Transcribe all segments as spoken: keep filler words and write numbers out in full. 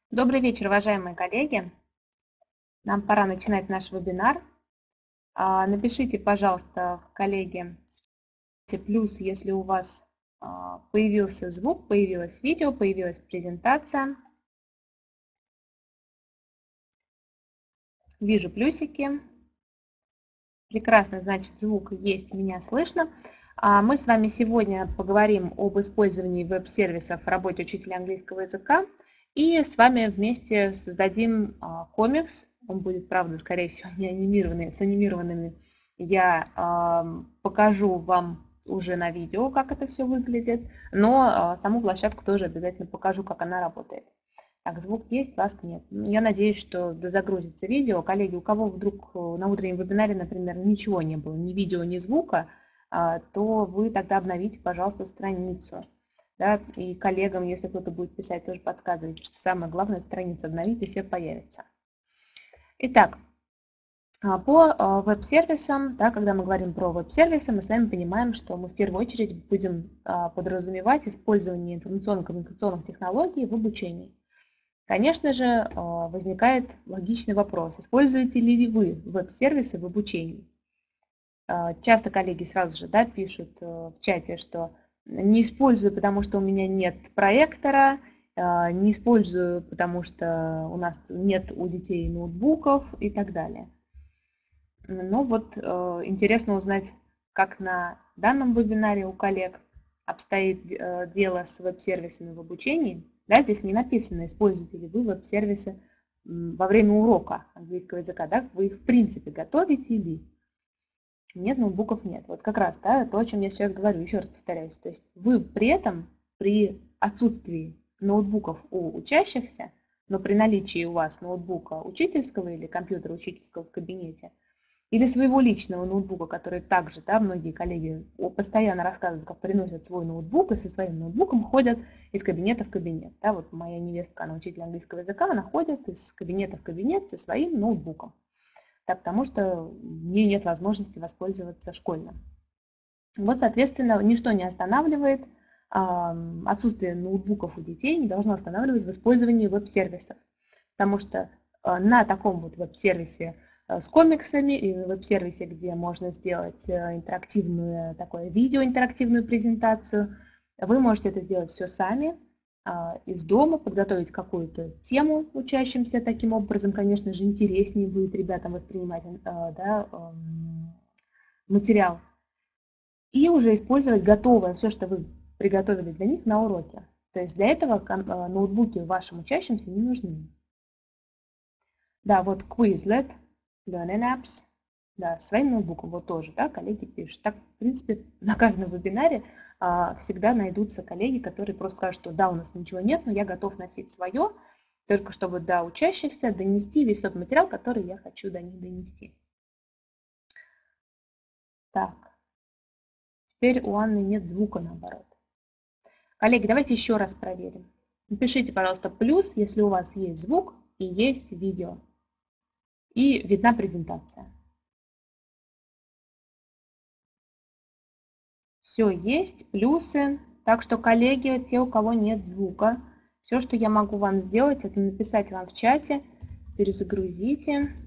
Добрый вечер, уважаемые коллеги. Нам пора начинать наш вебинар. А, Напишите, пожалуйста, коллеги, плюс, если у вас а, появился звук, появилось видео, появилась презентация. Вижу плюсики. Прекрасно, значит, звук есть, меня слышно. А, Мы с вами сегодня поговорим об использовании веб-сервисов в работе учителя английского языка. И с вами вместе создадим а, комикс. Он будет, правда, скорее всего, не анимированный, с анимированными. Я а, покажу вам уже на видео, как это все выглядит, но а, саму площадку тоже обязательно покажу, как она работает. Так, звук есть, вас нет. Я надеюсь, что загрузится видео. Коллеги, у кого вдруг на утреннем вебинаре, например, ничего не было, ни видео, ни звука, то вы тогда обновите, пожалуйста, страницу. Да, и коллегам, если кто-то будет писать, тоже подсказывайте, что самое главное, страницу обновить, и все появится. Итак, по веб-сервисам, да, когда мы говорим про веб-сервисы, мы с вами понимаем, что мы в первую очередь будем подразумевать использование информационно-коммуникационных технологий в обучении. Конечно же, возникает логичный вопрос, используете ли вы веб-сервисы в обучении? Часто коллеги сразу же, да, пишут в чате, что не использую, потому что у меня нет проектора, не использую, потому что у нас нет у детей ноутбуков и так далее. Но вот интересно узнать, как на данном вебинаре у коллег обстоит дело с веб-сервисами в обучении. Да, здесь не написано, используете ли вы веб-сервисы во время урока английского языка, да, вы их в принципе готовите ли? Нет, ноутбуков нет. Вот как раз, да, то, о чем я сейчас говорю, еще раз повторяюсь. То есть вы при этом, при отсутствии ноутбуков у учащихся, но при наличии у вас ноутбука учительского или компьютера учительского в кабинете, или своего личного ноутбука, который также, да, многие коллеги постоянно рассказывают, как приносят свой ноутбук и со своим ноутбуком ходят из кабинета в кабинет. Да, вот моя невестка, она учитель английского языка, она ходит из кабинета в кабинет со своим ноутбуком, да, потому что у нее нет возможности воспользоваться школьным. Вот, соответственно, ничто не останавливает, отсутствие ноутбуков у детей не должно останавливать в использовании веб-сервисов, потому что на таком вот веб-сервисе с комиксами или веб-сервисе, где можно сделать интерактивную, такое видео, интерактивную презентацию, вы можете это сделать все сами из дома, подготовить какую-то тему учащимся таким образом, конечно же, интереснее будет ребятам воспринимать, да, материал, и уже использовать готовое, все, что вы приготовили для них на уроке. То есть для этого ноутбуки вашим учащимся не нужны. Да, вот Quizlet, Learning Apps, да, своим ноутбуком вот тоже, да, коллеги пишут. Так, в принципе, на каждом вебинаре а, всегда найдутся коллеги, которые просто скажут, что да, у нас ничего нет, но я готов носить свое, только чтобы до учащихся донести весь тот материал, который я хочу до них донести. Так, теперь у Анны нет звука, наоборот. Коллеги, давайте еще раз проверим. Напишите, пожалуйста, плюс, если у вас есть звук и есть видео. И видна презентация. Все есть, плюсы. Так что, коллеги, те, у кого нет звука, все, что я могу вам сделать, это написать вам в чате, перезагрузите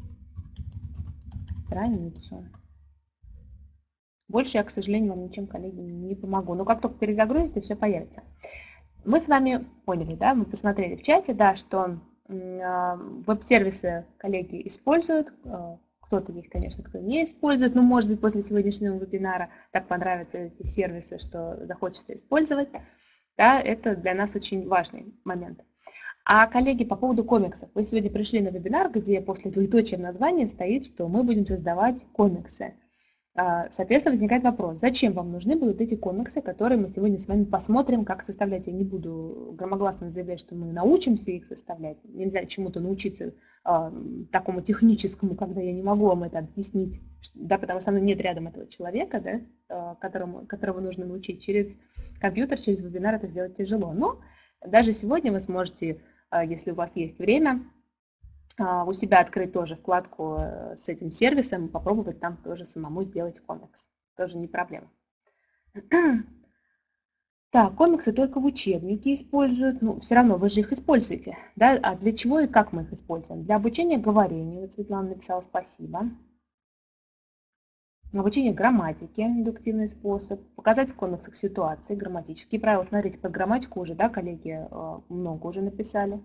страницу. Больше я, к сожалению, вам ничем, коллеги, не помогу. Но как только перезагрузите, все появится. Мы с вами поняли, да, мы посмотрели в чате, да, что веб-сервисы коллеги используют. Кто-то есть, конечно, кто не использует, но, может быть, после сегодняшнего вебинара так понравятся эти сервисы, что захочется использовать. Да, это для нас очень важный момент. А, коллеги, по поводу комиксов. Вы сегодня пришли на вебинар, где после двоеточия в названии стоит, что мы будем создавать комиксы. Соответственно, возникает вопрос, зачем вам нужны будут эти комиксы, которые мы сегодня с вами посмотрим, как составлять. Я не буду громогласно заявлять, что мы научимся их составлять. Нельзя чему-то научиться э, такому техническому, когда я не могу вам это объяснить, да, потому что со мной нет рядом этого человека, да, э, которому, которого нужно научить. Через компьютер, через вебинар это сделать тяжело. Но даже сегодня вы сможете, э, если у вас есть время, у себя открыть тоже вкладку с этим сервисом, попробовать там тоже самому сделать комикс. Тоже не проблема. Так, комиксы только в учебнике используют, ну, все равно вы же их используете, да? А для чего и как мы их используем? Для обучения говорению, вот Светлана написала спасибо. Обучение грамматике, индуктивный способ. Показать в комиксах ситуации, грамматические правила. Смотрите, под грамматику уже, да, коллеги э, много уже написали.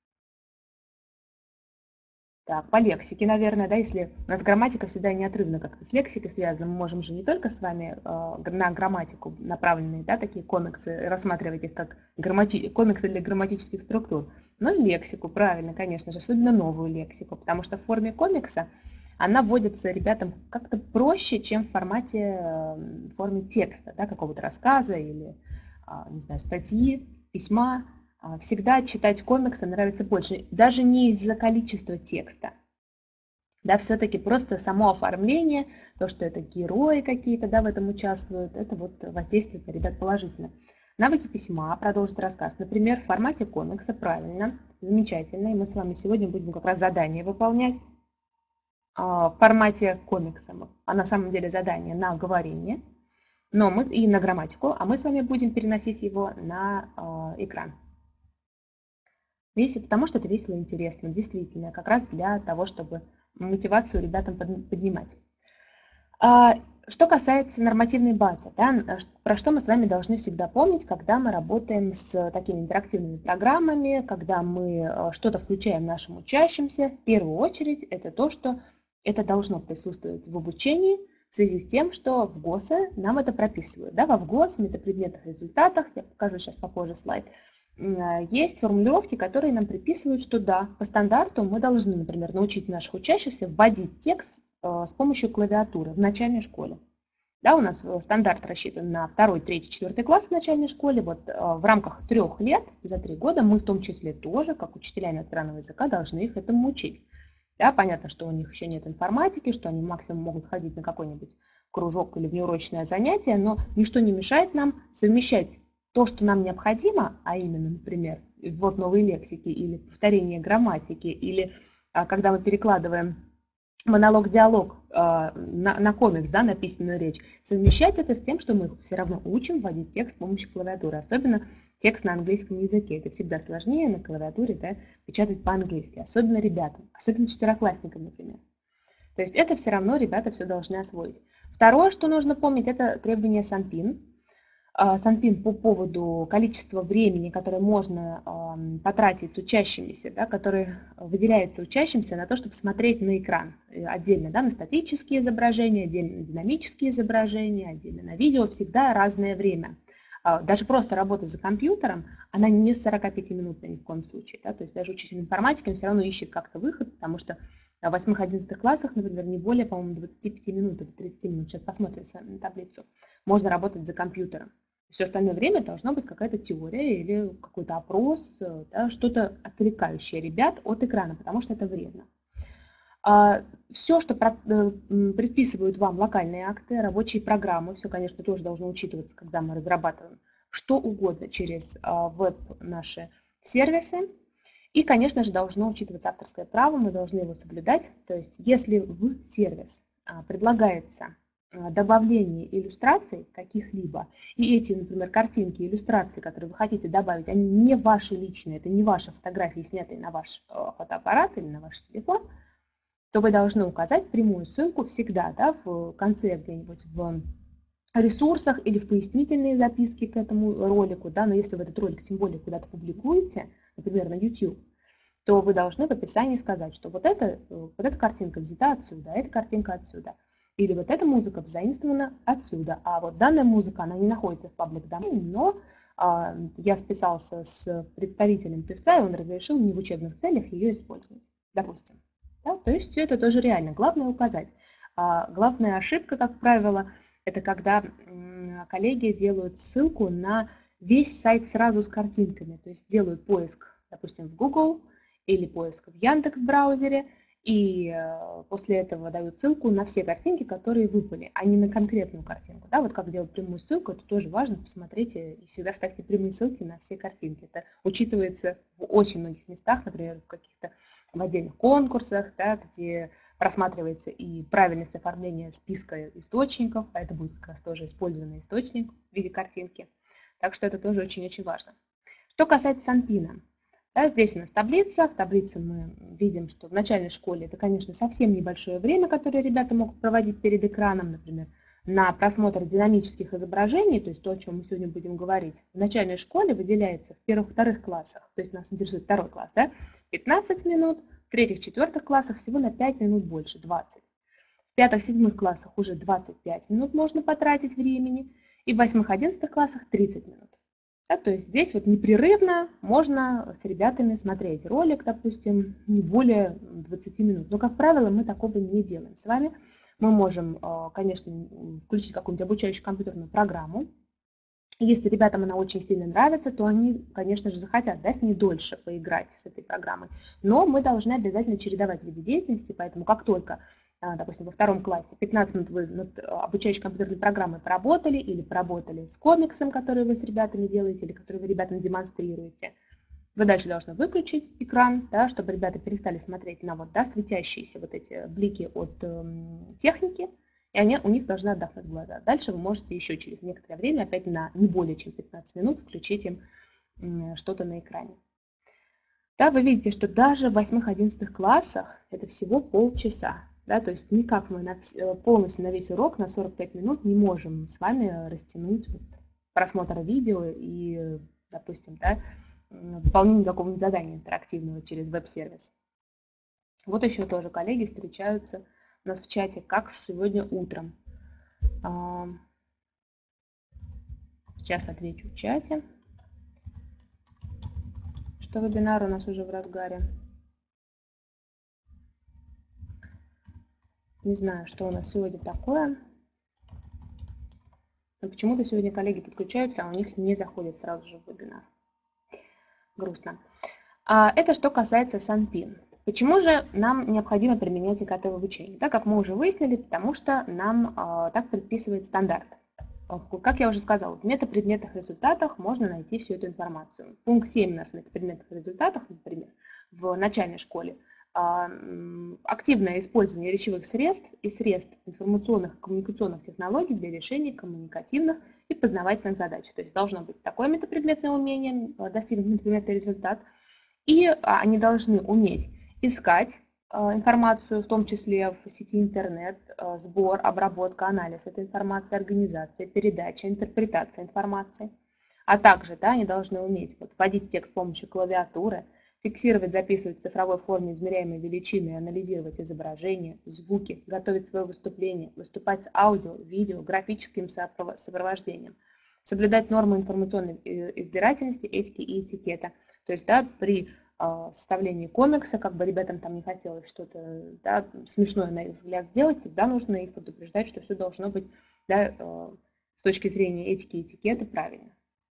Так, по лексике, наверное, да, если у нас грамматика всегда неотрывно как-то с лексикой связана, мы можем же не только с вами э, на грамматику направленные, да, такие комиксы, рассматривать их как граммати... комиксы для грамматических структур, но и лексику, правильно, конечно же, особенно новую лексику, потому что в форме комикса она вводится ребятам как-то проще, чем в формате, э, в форме текста, да, какого-то рассказа или, э, не знаю, статьи, письма. Всегда читать комиксы нравится больше, даже не из-за количества текста. Да, все-таки просто само оформление, то, что это герои какие-то, да, в этом участвуют, это вот воздействует на ребят положительно. Навыки письма, продолжить рассказ. Например, в формате комикса, правильно, замечательно. И мы с вами сегодня будем как раз задание выполнять в формате комикса. А на самом деле задание на говорение, но мы и на грамматику, а мы с вами будем переносить его на экран. Весело, потому что это весело и интересно, действительно, как раз для того, чтобы мотивацию ребятам поднимать. Что касается нормативной базы, да, про что мы с вами должны всегда помнить, когда мы работаем с такими интерактивными программами, когда мы что-то включаем нашим учащимся, в первую очередь это то, что это должно присутствовать в обучении, в связи с тем, что в ГОСе нам это прописывают. Да, во ВГОС, в метапредметных результатах, я покажу сейчас попозже слайд, есть формулировки, которые нам приписывают, что да, по стандарту мы должны, например, научить наших учащихся вводить текст с помощью клавиатуры в начальной школе. Да, у нас стандарт рассчитан на второй, третий, четвертый класс в начальной школе. Вот в рамках трех лет, за три года, мы в том числе тоже, как учителя иностранного языка, должны их этому учить. Да, понятно, что у них еще нет информатики, что они максимум могут ходить на какой-нибудь кружок или внеурочное занятие, но ничто не мешает нам совмещать то, что нам необходимо, а именно, например, ввод новой лексики или повторение грамматики, или а, когда мы перекладываем монолог-диалог а, на, на комикс, да, на письменную речь, совмещать это с тем, что мы все равно учим вводить текст с помощью клавиатуры, особенно текст на английском языке. Это всегда сложнее на клавиатуре, да, печатать по-английски, особенно ребятам, особенно четвероклассникам, например. То есть это все равно ребята все должны освоить. Второе, что нужно помнить, это требования СанПин. СанПин по поводу количества времени, которое можно э, потратить с учащимися, да, которое выделяется учащимся на то, чтобы смотреть на экран. Отдельно, да, на статические изображения, отдельно на динамические изображения, отдельно на видео, всегда разное время. Даже просто работа за компьютером, она не сорок пять минут ни в коем случае. Да, то есть даже учитель информатики, он все равно ищет как-то выход, потому что в восьмых-одиннадцатых классах, например, не более, по-моему, двадцати пяти минут или тридцати минут, сейчас посмотрим на таблицу, можно работать за компьютером. Все остальное время должна быть какая-то теория или какой-то опрос, да, что-то отвлекающее ребят от экрана, потому что это вредно. Все, что предписывают вам локальные акты, рабочие программы, все, конечно, тоже должно учитываться, когда мы разрабатываем что угодно через веб наши сервисы. И, конечно же, должно учитываться авторское право, мы должны его соблюдать. То есть, если в сервис предлагается добавление иллюстраций каких-либо, и эти, например, картинки, иллюстрации, которые вы хотите добавить, они не ваши личные, это не ваши фотографии, снятые на ваш фотоаппарат или на ваш телефон, то вы должны указать прямую ссылку всегда, да, в конце где-нибудь в ресурсах или в пояснительные записки к этому ролику, да, но если вы этот ролик тем более куда-то публикуете, например, на YouTube, то вы должны в описании сказать, что вот, это, вот эта картинка взята отсюда, а эта картинка отсюда. Или вот эта музыка заимствована отсюда, а вот данная музыка, она не находится в паблик домене, но а, я списался с представителем певца, и он разрешил мне в учебных целях ее использовать, допустим. Да? То есть все это тоже реально, главное указать. А, главная ошибка, как правило, это когда м, коллеги делают ссылку на весь сайт сразу с картинками, то есть делают поиск, допустим, в Google или поиск в Яндекс.Браузере, и после этого дают ссылку на все картинки, которые выпали, а не на конкретную картинку. Да, вот как делать прямую ссылку, это тоже важно, посмотрите и всегда ставьте прямые ссылки на все картинки. Это учитывается в очень многих местах, например, в каких-то в отдельных конкурсах, да, где просматривается и правильность оформления списка источников, а это будет как раз тоже использованный источник в виде картинки. Так что это тоже очень-очень важно. Что касается Санпина. Да, здесь у нас таблица. В таблице мы видим, что в начальной школе это, конечно, совсем небольшое время, которое ребята могут проводить перед экраном, например, на просмотр динамических изображений, то есть то, о чем мы сегодня будем говорить. В начальной школе выделяется в первых-вторых классах, то есть нас интересует второй класс, да, пятнадцать минут, в третьих-четвертых классах всего на пять минут больше, двадцать. В пятых-седьмых классах уже двадцать пять минут можно потратить времени, и в восьмых-одиннадцатых классах тридцать минут. Да, то есть здесь вот непрерывно можно с ребятами смотреть ролик, допустим, не более двадцати минут. Но, как правило, мы такого не делаем с вами. Мы можем, конечно, включить какую-нибудь обучающую компьютерную программу. Если ребятам она очень сильно нравится, то они, конечно же, захотят, да, с ней дольше поиграть с этой программой. Но мы должны обязательно чередовать виды деятельности, поэтому как только, допустим, во втором классе пятнадцать минут вы над обучающей компьютерной программой поработали или поработали с комиксом, который вы с ребятами делаете или который вы ребятам демонстрируете, вы дальше должны выключить экран, да, чтобы ребята перестали смотреть на вот, да, светящиеся вот эти блики от э, техники, и они, у них должны отдохнуть глаза. Дальше вы можете еще через некоторое время, опять на не более чем пятнадцать минут, включить им э, что-то на экране. Да, вы видите, что даже в восьмых-одиннадцатых классах это всего полчаса. Да, то есть никак мы на, полностью на весь урок, на сорок пять минут не можем с вами растянуть вот просмотр видео и, допустим, да, выполнение какого-нибудь задания интерактивного через веб-сервис. Вот еще тоже коллеги встречаются у нас в чате, как сегодня утром. Сейчас отвечу в чате, что вебинар у нас уже в разгаре. Не знаю, что у нас сегодня такое. Но почему-то сегодня коллеги подключаются, а у них не заходит сразу же в вебинар. Грустно. Это что касается Санпин. Почему же нам необходимо применять ИКТ в обучении? Так как мы уже выяснили, потому что нам а, так предписывает стандарт. Как я уже сказала, в метапредметных результатах можно найти всю эту информацию. Пункт семь у нас в метапредметных результатах, например, в начальной школе. А, активное использование речевых средств и средств информационных и коммуникационных технологий для решения коммуникативных и познавательных задач. То есть должно быть такое метапредметное умение, достигнуть метапредметный результат, и они должны уметь искать информацию, в том числе в сети интернет, сбор, обработка, анализ этой информации, организация, передача, интерпретация информации. А также да, они должны уметь вот, вводить текст с помощью клавиатуры, фиксировать, записывать в цифровой форме измеряемые величины, анализировать изображения, звуки, готовить свое выступление, выступать с аудио, видео, графическим сопровождением, соблюдать нормы информационной избирательности, этики и этикета. То есть да, при составлении комикса, как бы ребятам там не хотелось что-то да, смешное на их взгляд сделать, всегда нужно их предупреждать, что все должно быть да, с точки зрения этики и этикета правильно.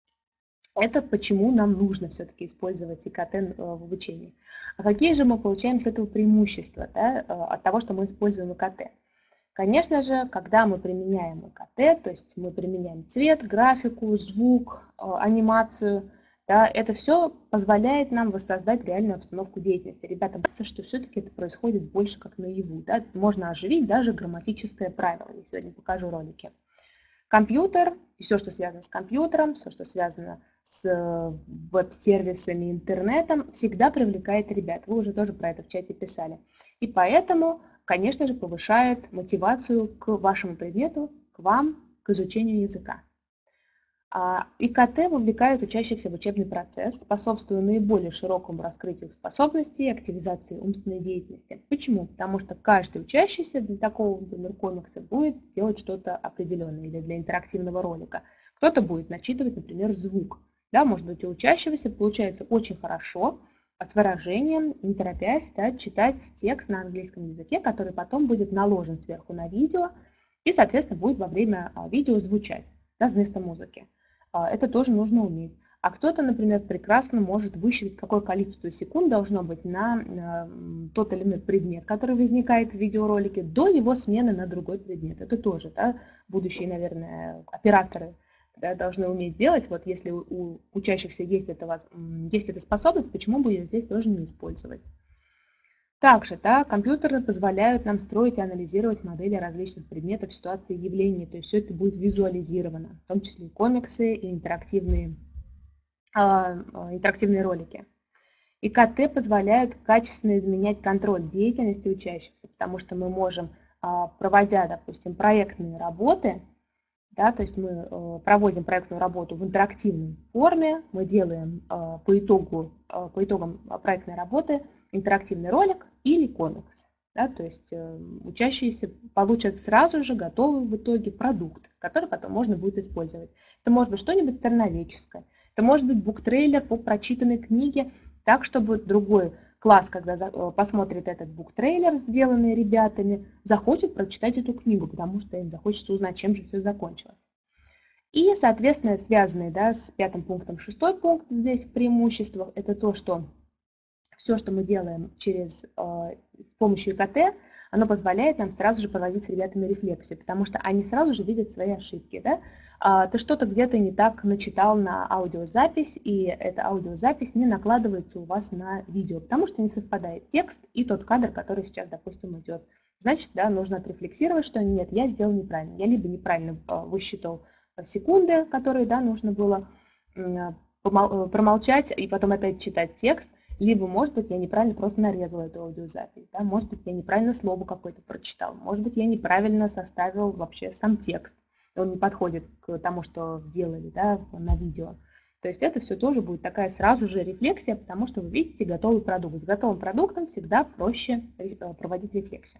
Это почему нам нужно все-таки использовать ИКТ в обучении. А какие же мы получаем с этого преимущества да, от того, что мы используем ИКТ? Конечно же, когда мы применяем ИКТ, то есть мы применяем цвет, графику, звук, анимацию, да, это все позволяет нам воссоздать реальную обстановку деятельности. Ребята, кажется, что все-таки это происходит больше как наяву. Да? Можно оживить даже грамматическое правило. Я сегодня покажу ролики. Компьютер, и все, что связано с компьютером, все, что связано с веб-сервисами, интернетом, всегда привлекает ребят. Вы уже тоже про это в чате писали. И поэтому, конечно же, повышает мотивацию к вашему предмету, к вам, к изучению языка. ИКТ вовлекает учащихся в учебный процесс, способствуя наиболее широкому раскрытию их способностей и активизации умственной деятельности. Почему? Потому что каждый учащийся для такого, например, комикса будет делать что-то определенное или для интерактивного ролика. Кто-то будет начитывать, например, звук. Да, может быть, у учащегося получается очень хорошо с выражением, не торопясь, да, читать текст на английском языке, который потом будет наложен сверху на видео и, соответственно, будет во время видео звучать да, вместо музыки. Это тоже нужно уметь. А кто-то, например, прекрасно может высчитать, какое количество секунд должно быть на тот или иной предмет, который возникает в видеоролике, до его смены на другой предмет. Это тоже да, будущие, наверное, операторы да, должны уметь делать. Вот если у учащихся есть эта, есть эта способность, почему бы ее здесь тоже не использовать? Также да, компьютеры позволяют нам строить и анализировать модели различных предметов, ситуаций, явлений. То есть все это будет визуализировано, в том числе и комиксы, и интерактивные, а, интерактивные ролики. И ка тэ позволяют качественно изменять контроль деятельности учащихся, потому что мы можем, проводя, допустим, проектные работы, да, то есть мы проводим проектную работу в интерактивной форме, мы делаем по, итогу, по итогам проектной работы интерактивный ролик или комикс. Да, то есть учащиеся получат сразу же готовый в итоге продукт, который потом можно будет использовать. Это может быть что-нибудь страноведческое, это может быть буктрейлер по прочитанной книге, так, чтобы другой класс, когда посмотрит этот буктрейлер, сделанный ребятами, захочет прочитать эту книгу, потому что им захочется узнать, чем же все закончилось. И, соответственно, связанный да, с пятым пунктом, шестой пункт здесь в преимуществах, это то, что все, что мы делаем через, с помощью и ка тэ, оно позволяет нам сразу же проводить с ребятами рефлексию, потому что они сразу же видят свои ошибки. Да? Ты что-то где-то не так начитал на аудиозапись, и эта аудиозапись не накладывается у вас на видео, потому что не совпадает текст и тот кадр, который сейчас, допустим, идет. Значит, да, нужно отрефлексировать, что нет, я сделал неправильно. Я либо неправильно высчитал секунды, которые да, нужно было промолчать и потом опять читать текст, либо, может быть, я неправильно просто нарезала эту аудиозапись, да? Может быть, я неправильно слово какое-то прочитал, может быть, я неправильно составил вообще сам текст, он не подходит к тому, что делали да, на видео. То есть это все тоже будет такая сразу же рефлексия, потому что вы видите готовый продукт. С готовым продуктом всегда проще проводить рефлексию.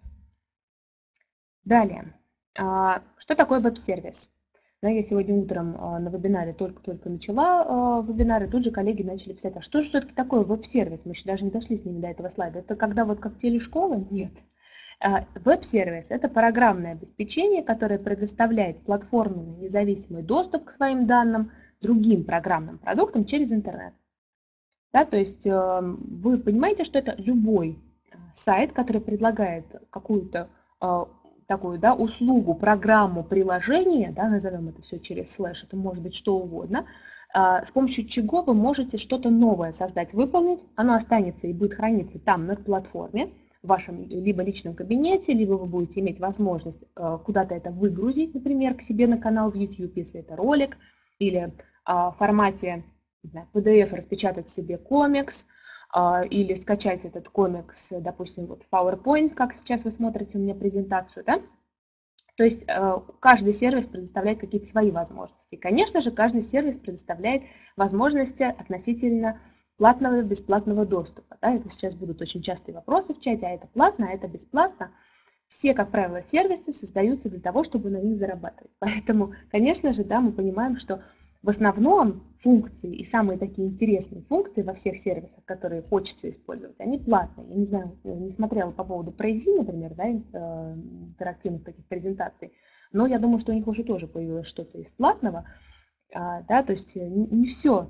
Далее, что такое веб-сервис? Я сегодня утром на вебинаре только-только начала вебинар, и тут же коллеги начали писать, а что же все-таки такое веб-сервис? Мы еще даже не дошли с ними до этого слайда. Это когда вот как телешкола? Нет. Веб-сервис – это программное обеспечение, которое предоставляет платформенный независимый доступ к своим данным другим программным продуктам через интернет. Да, то есть вы понимаете, что это любой сайт, который предлагает какую-то такую да, услугу, программу, приложение, да, назовем это все через слэш, это может быть что угодно, с помощью чего вы можете что-то новое создать, выполнить, оно останется и будет храниться там на платформе, в вашем либо личном кабинете, либо вы будете иметь возможность куда-то это выгрузить, например, к себе на канал в YouTube, если это ролик, или в формате не знаю, пи ди эф распечатать себе комикс, или скачать этот комикс, допустим, вот в PowerPoint, как сейчас вы смотрите у меня презентацию, да? То есть каждый сервис предоставляет какие-то свои возможности. И, конечно же, каждый сервис предоставляет возможности относительно платного и бесплатного доступа. Да? Это сейчас будут очень частые вопросы в чате, а это платно, а это бесплатно. Все, как правило, сервисы создаются для того, чтобы на них зарабатывать. Поэтому, конечно же, да, мы понимаем, что в основном функции и самые такие интересные функции во всех сервисах, которые хочется использовать, они платные. Я не знаю, не смотрела по поводу Prezi, например, да, интерактивных таких презентаций, но я думаю, что у них уже тоже появилось что-то из платного. Да, то есть не все,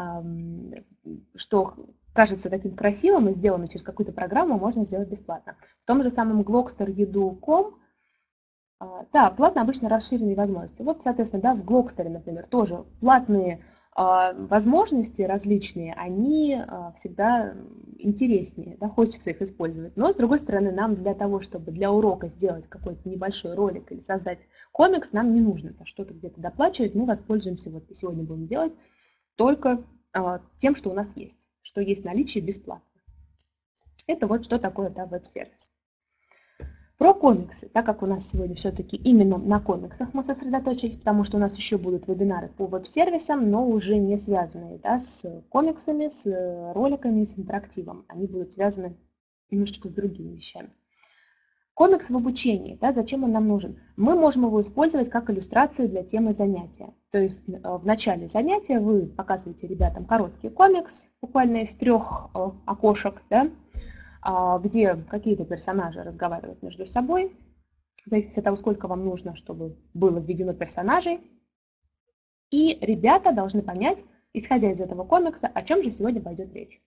что кажется таким красивым и сделано через какую-то программу, можно сделать бесплатно. В том же самом Glogster еду точка ком, да, платно обычно расширенные возможности. Вот, соответственно, да, в Glogster, например, тоже платные а, возможности различные, они а, всегда интереснее, да, хочется их использовать. Но, с другой стороны, нам для того, чтобы для урока сделать какой-то небольшой ролик или создать комикс, нам не нужно что-то где-то доплачивать, мы воспользуемся, вот сегодня будем делать, только а, тем, что у нас есть, что есть в наличии бесплатно. Это вот что такое, да, веб-сервис. Про комиксы, так как у нас сегодня все-таки именно на комиксах мы сосредоточились, потому что у нас еще будут вебинары по веб-сервисам, но уже не связанные да, с комиксами, с роликами, с интерактивом. Они будут связаны немножечко с другими вещами. Комикс в обучении, да, зачем он нам нужен? Мы можем его использовать как иллюстрацию для темы занятия. То есть в начале занятия вы показываете ребятам короткий комикс, буквально из трех окошек, да, где какие-то персонажи разговаривают между собой, в зависимости от того, сколько вам нужно, чтобы было введено персонажей. И ребята должны понять, исходя из этого комикса, о чем же сегодня пойдет речь.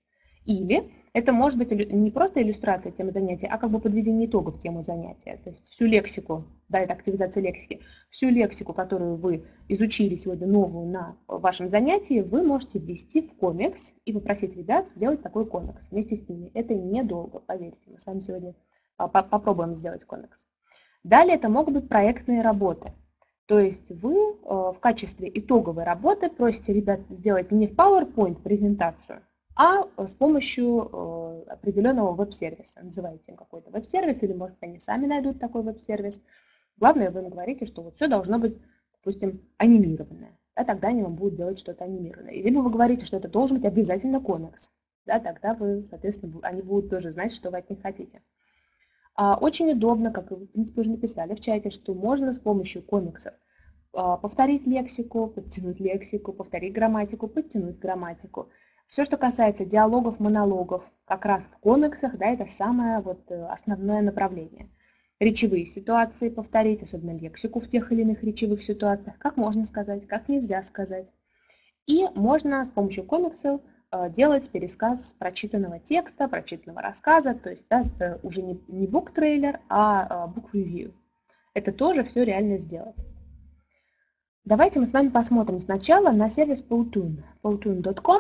Или это может быть не просто иллюстрация темы занятия, а как бы подведение итогов темы занятия. То есть всю лексику, да, это активизация лексики, всю лексику, которую вы изучили сегодня новую на вашем занятии, вы можете ввести в комикс и попросить ребят сделать такой комикс вместе с ними. Это недолго, поверьте, мы с вами сегодня попробуем сделать комикс. Далее это могут быть проектные работы. То есть вы в качестве итоговой работы просите ребят сделать не в PowerPoint презентацию, а с помощью определенного веб-сервиса. Называйте им какой-то веб-сервис, или, может, они сами найдут такой веб-сервис. Главное, вы им говорите, что вот все должно быть, допустим, анимированное. Да, тогда они вам будут делать что-то анимированное. Либо вы говорите, что это должен быть обязательно комикс. Да, тогда вы, соответственно, они будут тоже знать, что вы от них хотите. Очень удобно, как вы, в принципе, уже написали в чате, что можно с помощью комиксов повторить лексику, подтянуть лексику, повторить грамматику, подтянуть грамматику. Все, что касается диалогов, монологов, как раз в комиксах, да, это самое вот основное направление. Речевые ситуации повторить, особенно лексику в тех или иных речевых ситуациях, как можно сказать, как нельзя сказать. И можно с помощью комиксов делать пересказ прочитанного текста, прочитанного рассказа, то есть да, уже не, не book-трейлер, а book-review. Это тоже все реально сделать. Давайте мы с вами посмотрим сначала на сервис Powtoon, powtoon точка ком.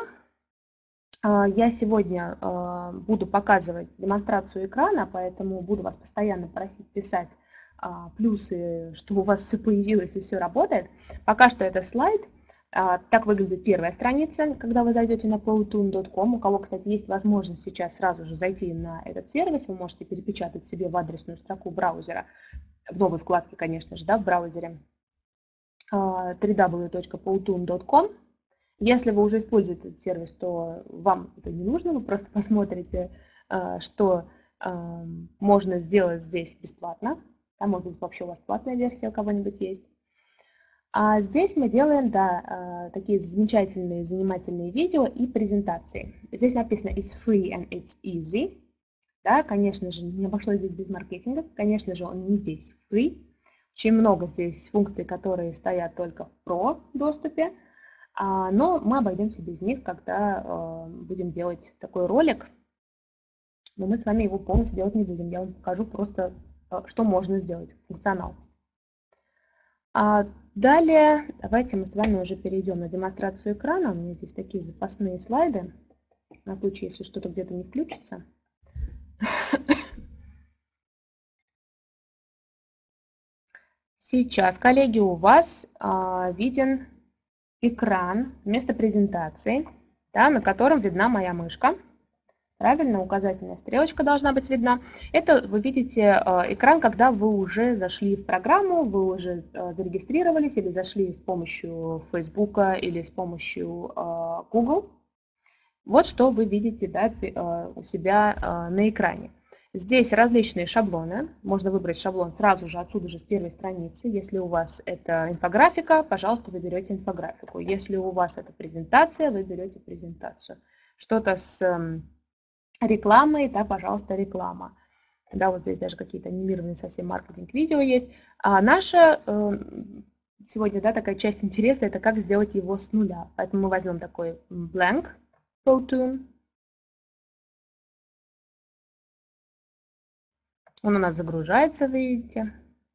Я сегодня буду показывать демонстрацию экрана, поэтому буду вас постоянно просить писать плюсы, что у вас все появилось и все работает. Пока что это слайд. Так выглядит первая страница, когда вы зайдете на powtoon точка ком. У кого, кстати, есть возможность сейчас сразу же зайти на этот сервис, вы можете перепечатать себе в адресную строку браузера, в новой вкладке, конечно же, да, в браузере, дабл ю дабл ю дабл ю точка powtoon точка ком. Если вы уже используете этот сервис, то вам это не нужно, вы просто посмотрите, что можно сделать здесь бесплатно. Там, может быть, вообще у вас платная версия у кого-нибудь есть. А здесь мы делаем, да, такие замечательные, занимательные видео и презентации. Здесь написано «It's free and it's easy». Да, конечно же, не обошлось здесь без маркетинга. Конечно же, он не весь free. Очень много здесь функций, которые стоят только в Pro доступе. Но мы обойдемся без них, когда будем делать такой ролик. Но мы с вами его полностью делать не будем. Я вам покажу просто, что можно сделать, функционал. Далее, давайте мы с вами уже перейдем на демонстрацию экрана. У меня здесь такие запасные слайды, на случай, если что-то где-то не включится. Сейчас, коллеги, у вас виден экран вместо презентации, да, на котором видна моя мышка. Правильно, указательная стрелочка должна быть видна. Это вы видите экран, когда вы уже зашли в программу, вы уже зарегистрировались или зашли с помощью Facebook или с помощью Google. Вот что вы видите, да, у себя на экране. Здесь различные шаблоны. Можно выбрать шаблон сразу же отсюда же с первой страницы. Если у вас это инфографика, пожалуйста, вы берете инфографику. Если у вас это презентация, вы берете презентацию. Что-то с рекламой, да, пожалуйста, реклама. Да, вот здесь даже какие-то анимированные совсем маркетинг-видео есть. А наша э, сегодня, да, такая часть интереса, это как сделать его с нуля. Поэтому мы возьмем такой blank Powtoon. Он у нас загружается, вы видите.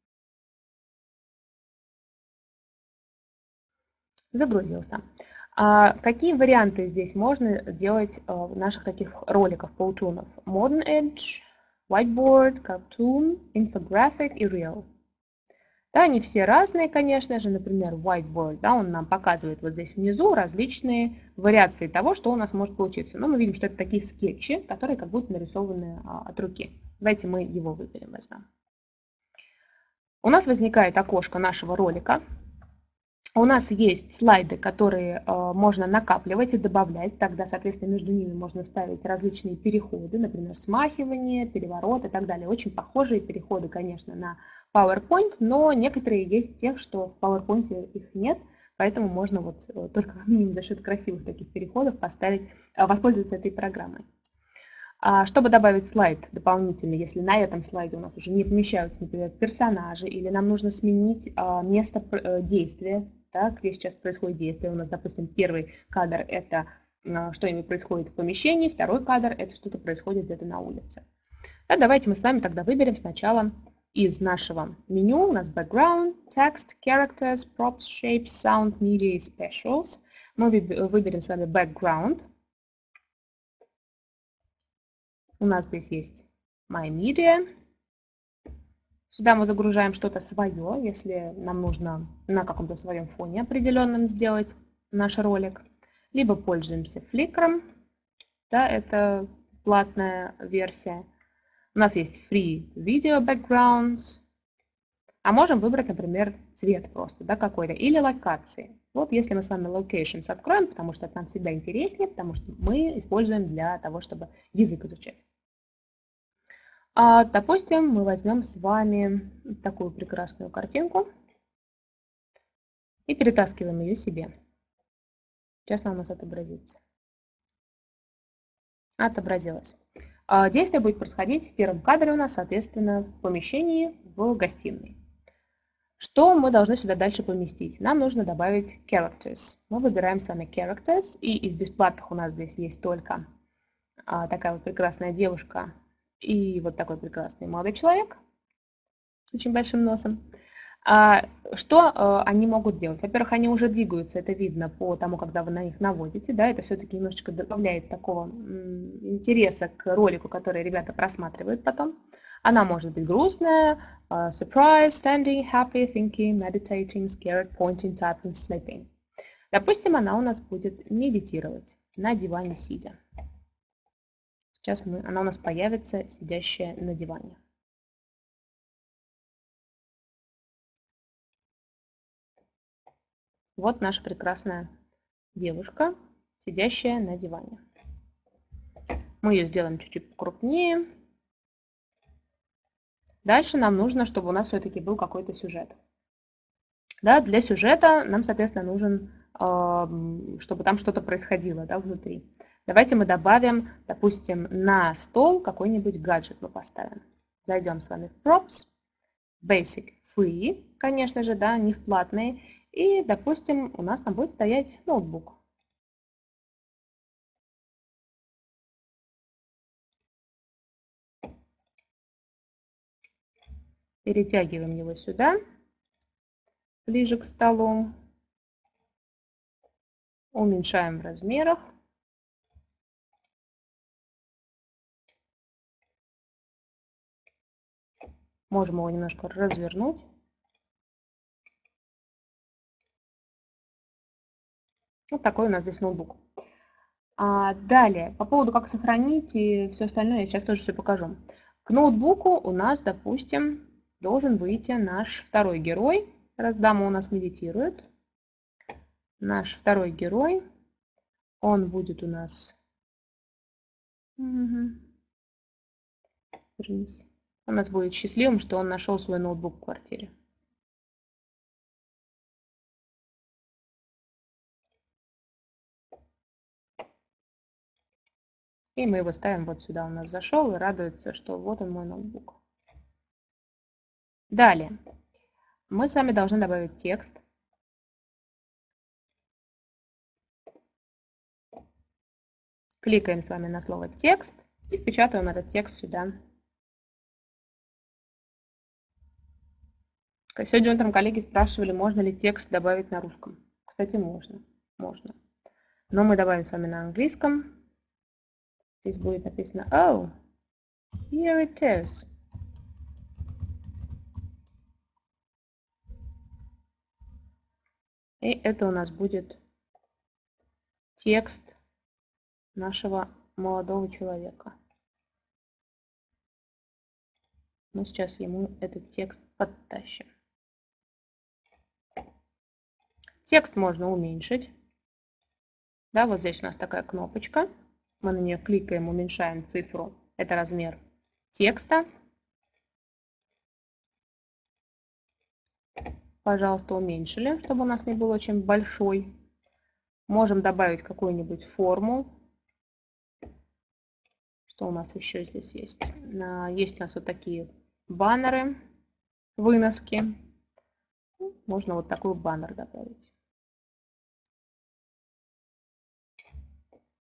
Загрузился. А какие варианты здесь можно делать в наших таких роликах Powtoon? Modern Edge, Whiteboard, Cartoon, Infographic и Real. Да, они все разные, конечно же. Например, Whiteboard, да, он нам показывает вот здесь внизу различные вариации того, что у нас может получиться. Но мы видим, что это такие скетчи, которые как будто нарисованы от руки. Давайте мы его выберем, возьмем. У нас возникает окошко нашего ролика. У нас есть слайды, которые э, можно накапливать и добавлять. Тогда, соответственно, между ними можно ставить различные переходы, например, смахивание, переворот и так далее. Очень похожие переходы, конечно, на PowerPoint, но некоторые есть тех, что в PowerPoint их нет. Поэтому можно вот только минимум за счет красивых таких переходов поставить, воспользоваться этой программой. Чтобы добавить слайд дополнительный, если на этом слайде у нас уже не помещаются, например, персонажи, или нам нужно сменить место действия, да, где сейчас происходит действие. У нас, допустим, первый кадр – это что-нибудь происходит в помещении, второй кадр – это что-то происходит где-то на улице. Да, давайте мы с вами тогда выберем сначала из нашего меню, у нас background, text, characters, props, shapes, sound, media и specials. Мы выберем с вами background. У нас здесь есть my media. Сюда мы загружаем что-то свое, если нам нужно на каком-то своем фоне определенном сделать наш ролик. Либо пользуемся Flickr, да, это платная версия. У нас есть free video backgrounds. А можем выбрать, например, цвет просто, да, какой-то, или локации. Вот если мы с вами locations откроем, потому что это нам всегда интереснее, потому что мы используем для того, чтобы язык изучать. А, допустим, мы возьмем с вами такую прекрасную картинку и перетаскиваем ее себе. Сейчас она у нас отобразится. Отобразилась. А, действие будет происходить в первом кадре у нас, соответственно, в помещении в гостиной. Что мы должны сюда дальше поместить? Нам нужно добавить characters. Мы выбираем с вами characters, и из бесплатных у нас здесь есть только а, такая вот прекрасная девушка и вот такой прекрасный молодой человек с очень большим носом. А, что а, они могут делать? Во-первых, они уже двигаются, это видно по тому, когда вы на них наводите. Да, это все-таки немножечко добавляет такого м, интереса к ролику, который ребята просматривают потом. Она может быть грустная, uh, surprised, standing, happy, thinking, meditating, scared, pointing, tapping, sleeping. Допустим, она у нас будет медитировать на диване сидя. Сейчас мы, она у нас появится, сидящая на диване. Вот наша прекрасная девушка, сидящая на диване. Мы ее сделаем чуть-чуть покрупнее. Дальше нам нужно, чтобы у нас все-таки был какой-то сюжет. Да, для сюжета нам, соответственно, нужен, чтобы там что-то происходило, да, внутри. Давайте мы добавим, допустим, на стол какой-нибудь гаджет мы поставим. Зайдем с вами в Props, Basic Free, конечно же, да, не в платные. И, допустим, у нас там будет стоять ноутбук. Перетягиваем его сюда, ближе к столу. Уменьшаем в размерах. Можем его немножко развернуть. Вот такой у нас здесь ноутбук. А далее, по поводу как сохранить и все остальное, я сейчас тоже все покажу. К ноутбуку у нас, допустим, должен выйти наш второй герой. Раз дама у нас медитирует. Наш второй герой, он будет у нас... Угу. Он у нас будет счастливым, что он нашел свой ноутбук в квартире. И мы его ставим вот сюда. Он у нас зашел и радуется, что вот он мой ноутбук. Далее. Мы с вами должны добавить текст. Кликаем с вами на слово текст и впечатываем этот текст сюда. Сегодня утром коллеги спрашивали, можно ли текст добавить на русском. Кстати, можно. Можно. Но мы добавим с вами на английском. Здесь будет написано Oh, here it is. И это у нас будет текст нашего молодого человека. Мы сейчас ему этот текст подтащим. Текст можно уменьшить. Да, вот здесь у нас такая кнопочка. Мы на нее кликаем, уменьшаем цифру. Это размер текста. Пожалуйста, уменьшили, чтобы у нас не был очень большой. Можем добавить какую-нибудь форму. Что у нас еще здесь есть? Есть у нас вот такие баннеры, выноски. Можно вот такой баннер добавить.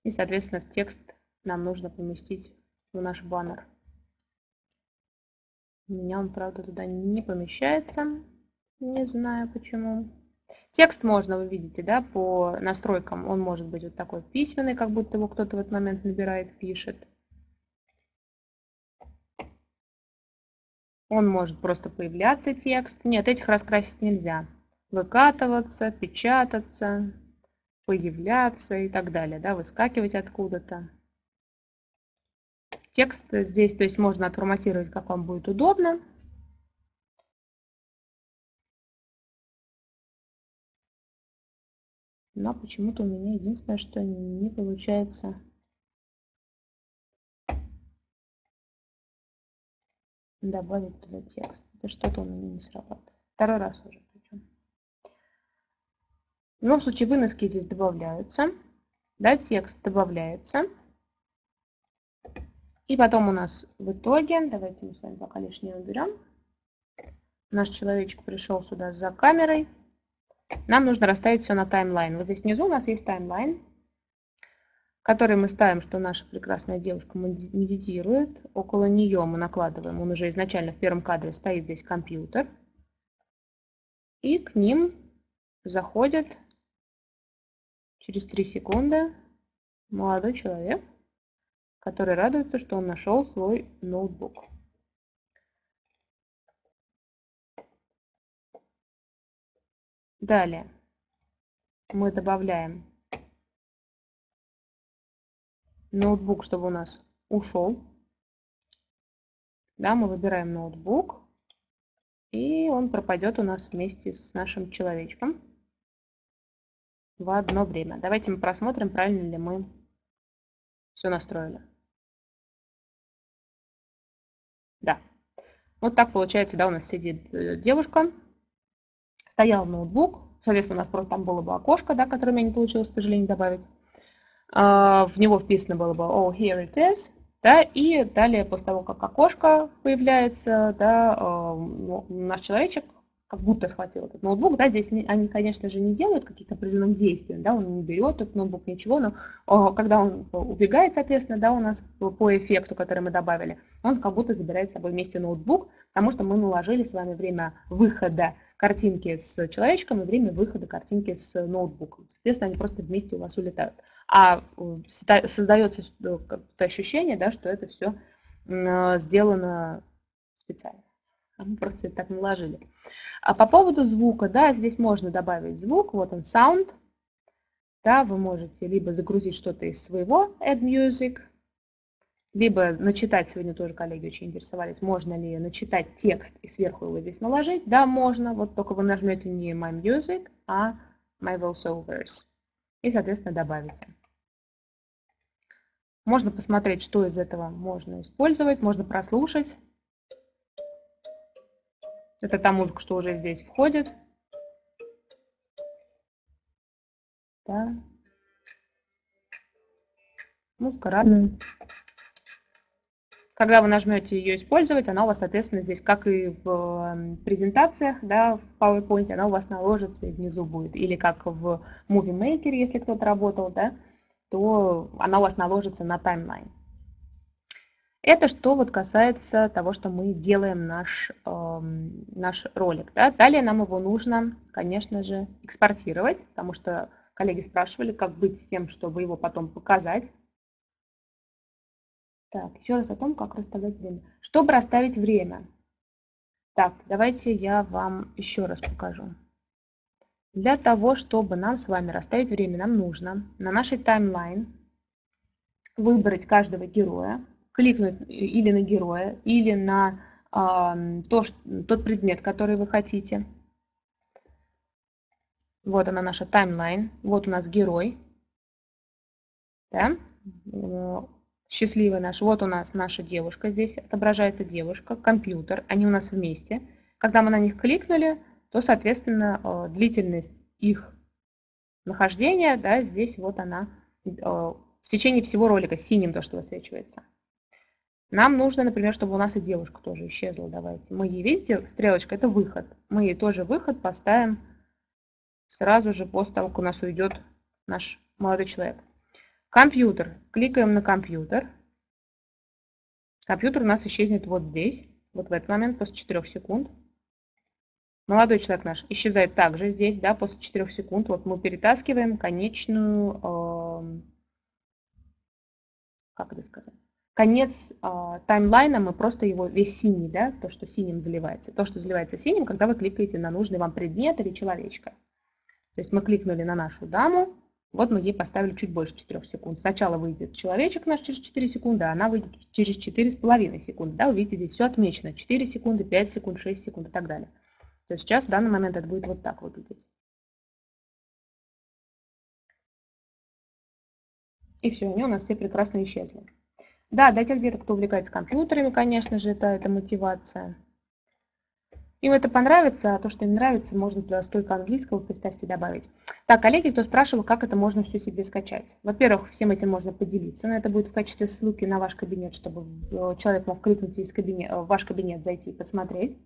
И, соответственно, в текст нам нужно поместить в наш баннер. У меня он, правда, туда не помещается. Не знаю почему. Текст можно, вы видите, да, по настройкам. Он может быть вот такой письменный, как будто его кто-то в этот момент набирает, пишет. Он может просто появляться, текст. Нет, этих раскрасить нельзя. Выкатываться, печататься, появляться и так далее, да, выскакивать откуда-то. Текст здесь, то есть можно отформатировать, как вам будет удобно. Но почему-то у меня единственное, что не получается добавить туда текст. Это что-то у меня не срабатывает. Второй раз уже причем. В любом случае выноски здесь добавляются. Да, текст добавляется. И потом у нас в итоге, давайте мы с вами пока лишнее уберем. Наш человечек пришел сюда за камерой. Нам нужно расставить все на таймлайн. Вот здесь внизу у нас есть таймлайн, который мы ставим, что наша прекрасная девушка медитирует. Около нее мы накладываем, он уже изначально в первом кадре стоит здесь компьютер. И к ним заходит через три секунды молодой человек, который радуется, что он нашел свой ноутбук. Далее мы добавляем ноутбук, чтобы у нас ушел. Да, мы выбираем ноутбук, и он пропадет у нас вместе с нашим человечком в одно время. Давайте мы просмотрим, правильно ли мы все настроили. Да. Вот так получается, да, у нас сидит девушка, стоял ноутбук, соответственно, у нас просто там было бы окошко, да, которое у меня не получилось, к сожалению, добавить. В него вписано было бы «Oh, here it is», да, и далее, после того, как окошко появляется, да, наш человечек как будто схватил этот ноутбук, да, здесь они, конечно же, не делают каких-то определенных действий, да, он не берет этот ноутбук, ничего, но когда он убегает, соответственно, да, у нас по эффекту, который мы добавили, он как будто забирает с собой вместе ноутбук, потому что мы наложили с вами время выхода картинки с человечком и время выхода картинки с ноутбуком. Соответственно, они просто вместе у вас улетают. А создается ощущение, да, что это все сделано специально. Мы просто так наложили. А по поводу звука, да, здесь можно добавить звук. Вот он, sound. Да, вы можете либо загрузить что-то из своего Add Music, либо начитать, сегодня тоже коллеги очень интересовались, можно ли начитать текст и сверху его здесь наложить. Да, можно. Вот только вы нажмете не My Music, а My Voiceovers. И, соответственно, добавите. Можно посмотреть, что из этого можно использовать, можно прослушать. Это та музыка, что уже здесь входит. Да. Музыка разная. Когда вы нажмете ее использовать, она у вас, соответственно, здесь, как и в презентациях, да, в PowerPoint, она у вас наложится и внизу будет. Или как в Movie Maker, если кто-то работал, да, то она у вас наложится на таймлайн. Это что вот касается того, что мы делаем наш, э, наш ролик. Да. Далее нам его нужно, конечно же, экспортировать, потому что коллеги спрашивали, как быть с тем, чтобы его потом показать. Так, еще раз о том, как расставлять время. Чтобы расставить время. Так, давайте я вам еще раз покажу. Для того, чтобы нам с вами расставить время, нам нужно на нашей таймлайн выбрать каждого героя, кликнуть или на героя, или на э, то, тот предмет, который вы хотите. Вот она наша таймлайн. Вот у нас герой. Да? Счастливый наш. Вот у нас наша девушка. Здесь отображается девушка, компьютер. Они у нас вместе. Когда мы на них кликнули, то, соответственно, длительность их нахождения, да, здесь вот она в течение всего ролика синим то, что высвечивается. Нам нужно, например, чтобы у нас и девушка тоже исчезла. Давайте. Мы ей, видите, стрелочка, это выход. Мы ей тоже выход поставим сразу же после того, как у нас уйдет наш молодой человек. Компьютер. Кликаем на компьютер. Компьютер у нас исчезнет вот здесь, вот в этот момент, после четырёх секунд. Молодой человек наш исчезает также здесь, да, после четырёх секунд. Вот мы перетаскиваем конечную, э, как это сказать, конец э, таймлайна, мы просто его весь синий, да, то, что синим заливается. То, что заливается синим, когда вы кликаете на нужный вам предмет или человечка. То есть мы кликнули на нашу даму, вот мы ей поставили чуть больше четырёх секунд. Сначала выйдет человечек наш через четыре секунды, а она выйдет через четыре с половиной секунды. Да, вы видите, здесь все отмечено. четыре секунды, пять секунд, шесть секунд и так далее. То есть сейчас в данный момент это будет вот так выглядеть. И все, они у нас все прекрасно исчезли. Да, для тех деток, кто увлекается компьютерами, конечно же, это, это мотивация. Им это понравится, а то, что им нравится, можно туда столько английского, представьте, добавить. Так, коллеги, кто спрашивал, как это можно все себе скачать. Во-первых, всем этим можно поделиться, но это будет в качестве ссылки на ваш кабинет, чтобы человек мог кликнуть из кабинета, в ваш кабинет зайти и посмотреть.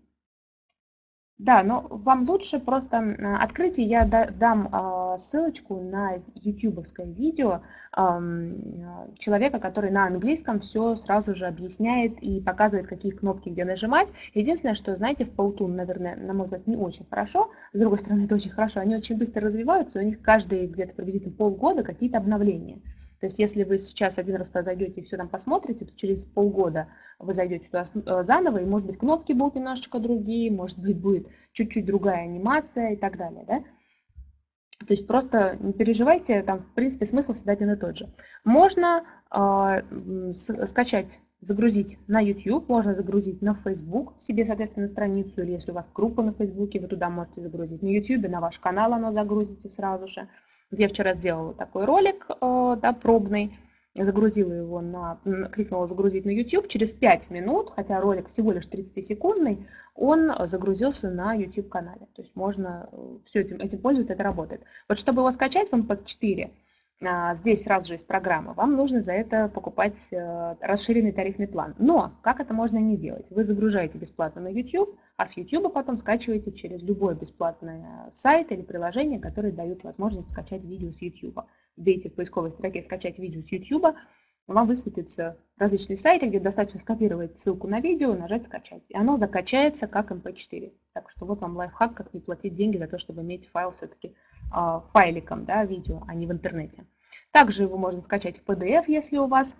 Да, но вам лучше просто открыть, и я дам ссылочку на ютубовское видео человека, который на английском все сразу же объясняет и показывает, какие кнопки где нажимать. Единственное, что, знаете, в Powtoon, наверное, на мой взгляд, не очень хорошо. С другой стороны, это очень хорошо. Они очень быстро развиваются, у них каждые где-то приблизительно полгода какие-то обновления. То есть, если вы сейчас один раз туда зайдете и все там посмотрите, то через полгода вы зайдете туда заново, и, может быть, кнопки будут немножечко другие, может быть, будет чуть-чуть другая анимация и так далее, да? То есть просто не переживайте, там, в принципе, смысл всегда один и тот же. Можно э, скачать, загрузить на YouTube, можно загрузить на Facebook себе, соответственно, страницу, или если у вас группа на Facebook, вы туда можете загрузить. На YouTube, на ваш канал оно загрузится сразу же. Я вчера сделала такой ролик, э, да, пробный, загрузила его на, кликнула загрузить на YouTube, через пять минут, хотя ролик всего лишь тридцатисекундный, он загрузился на YouTube-канале. То есть можно все этим, этим пользоваться, это работает. Вот чтобы его скачать в эм пэ четыре, здесь сразу же есть программа, вам нужно за это покупать расширенный тарифный план. Но как это можно не делать? Вы загружаете бесплатно на YouTube, а с YouTube потом скачиваете через любой бесплатный сайт или приложение, которые дают возможность скачать видео с YouTube. Вбейте в поисковой строке «Скачать видео с YouTube», вам высветятся различные сайты, где достаточно скопировать ссылку на видео, нажать «Скачать». И оно закачается как эм пэ четыре. Так что вот вам лайфхак, как не платить деньги за то, чтобы иметь файл все-таки э, файликом, да, видео, а не в интернете. Также его можно скачать в пи ди эф, если у вас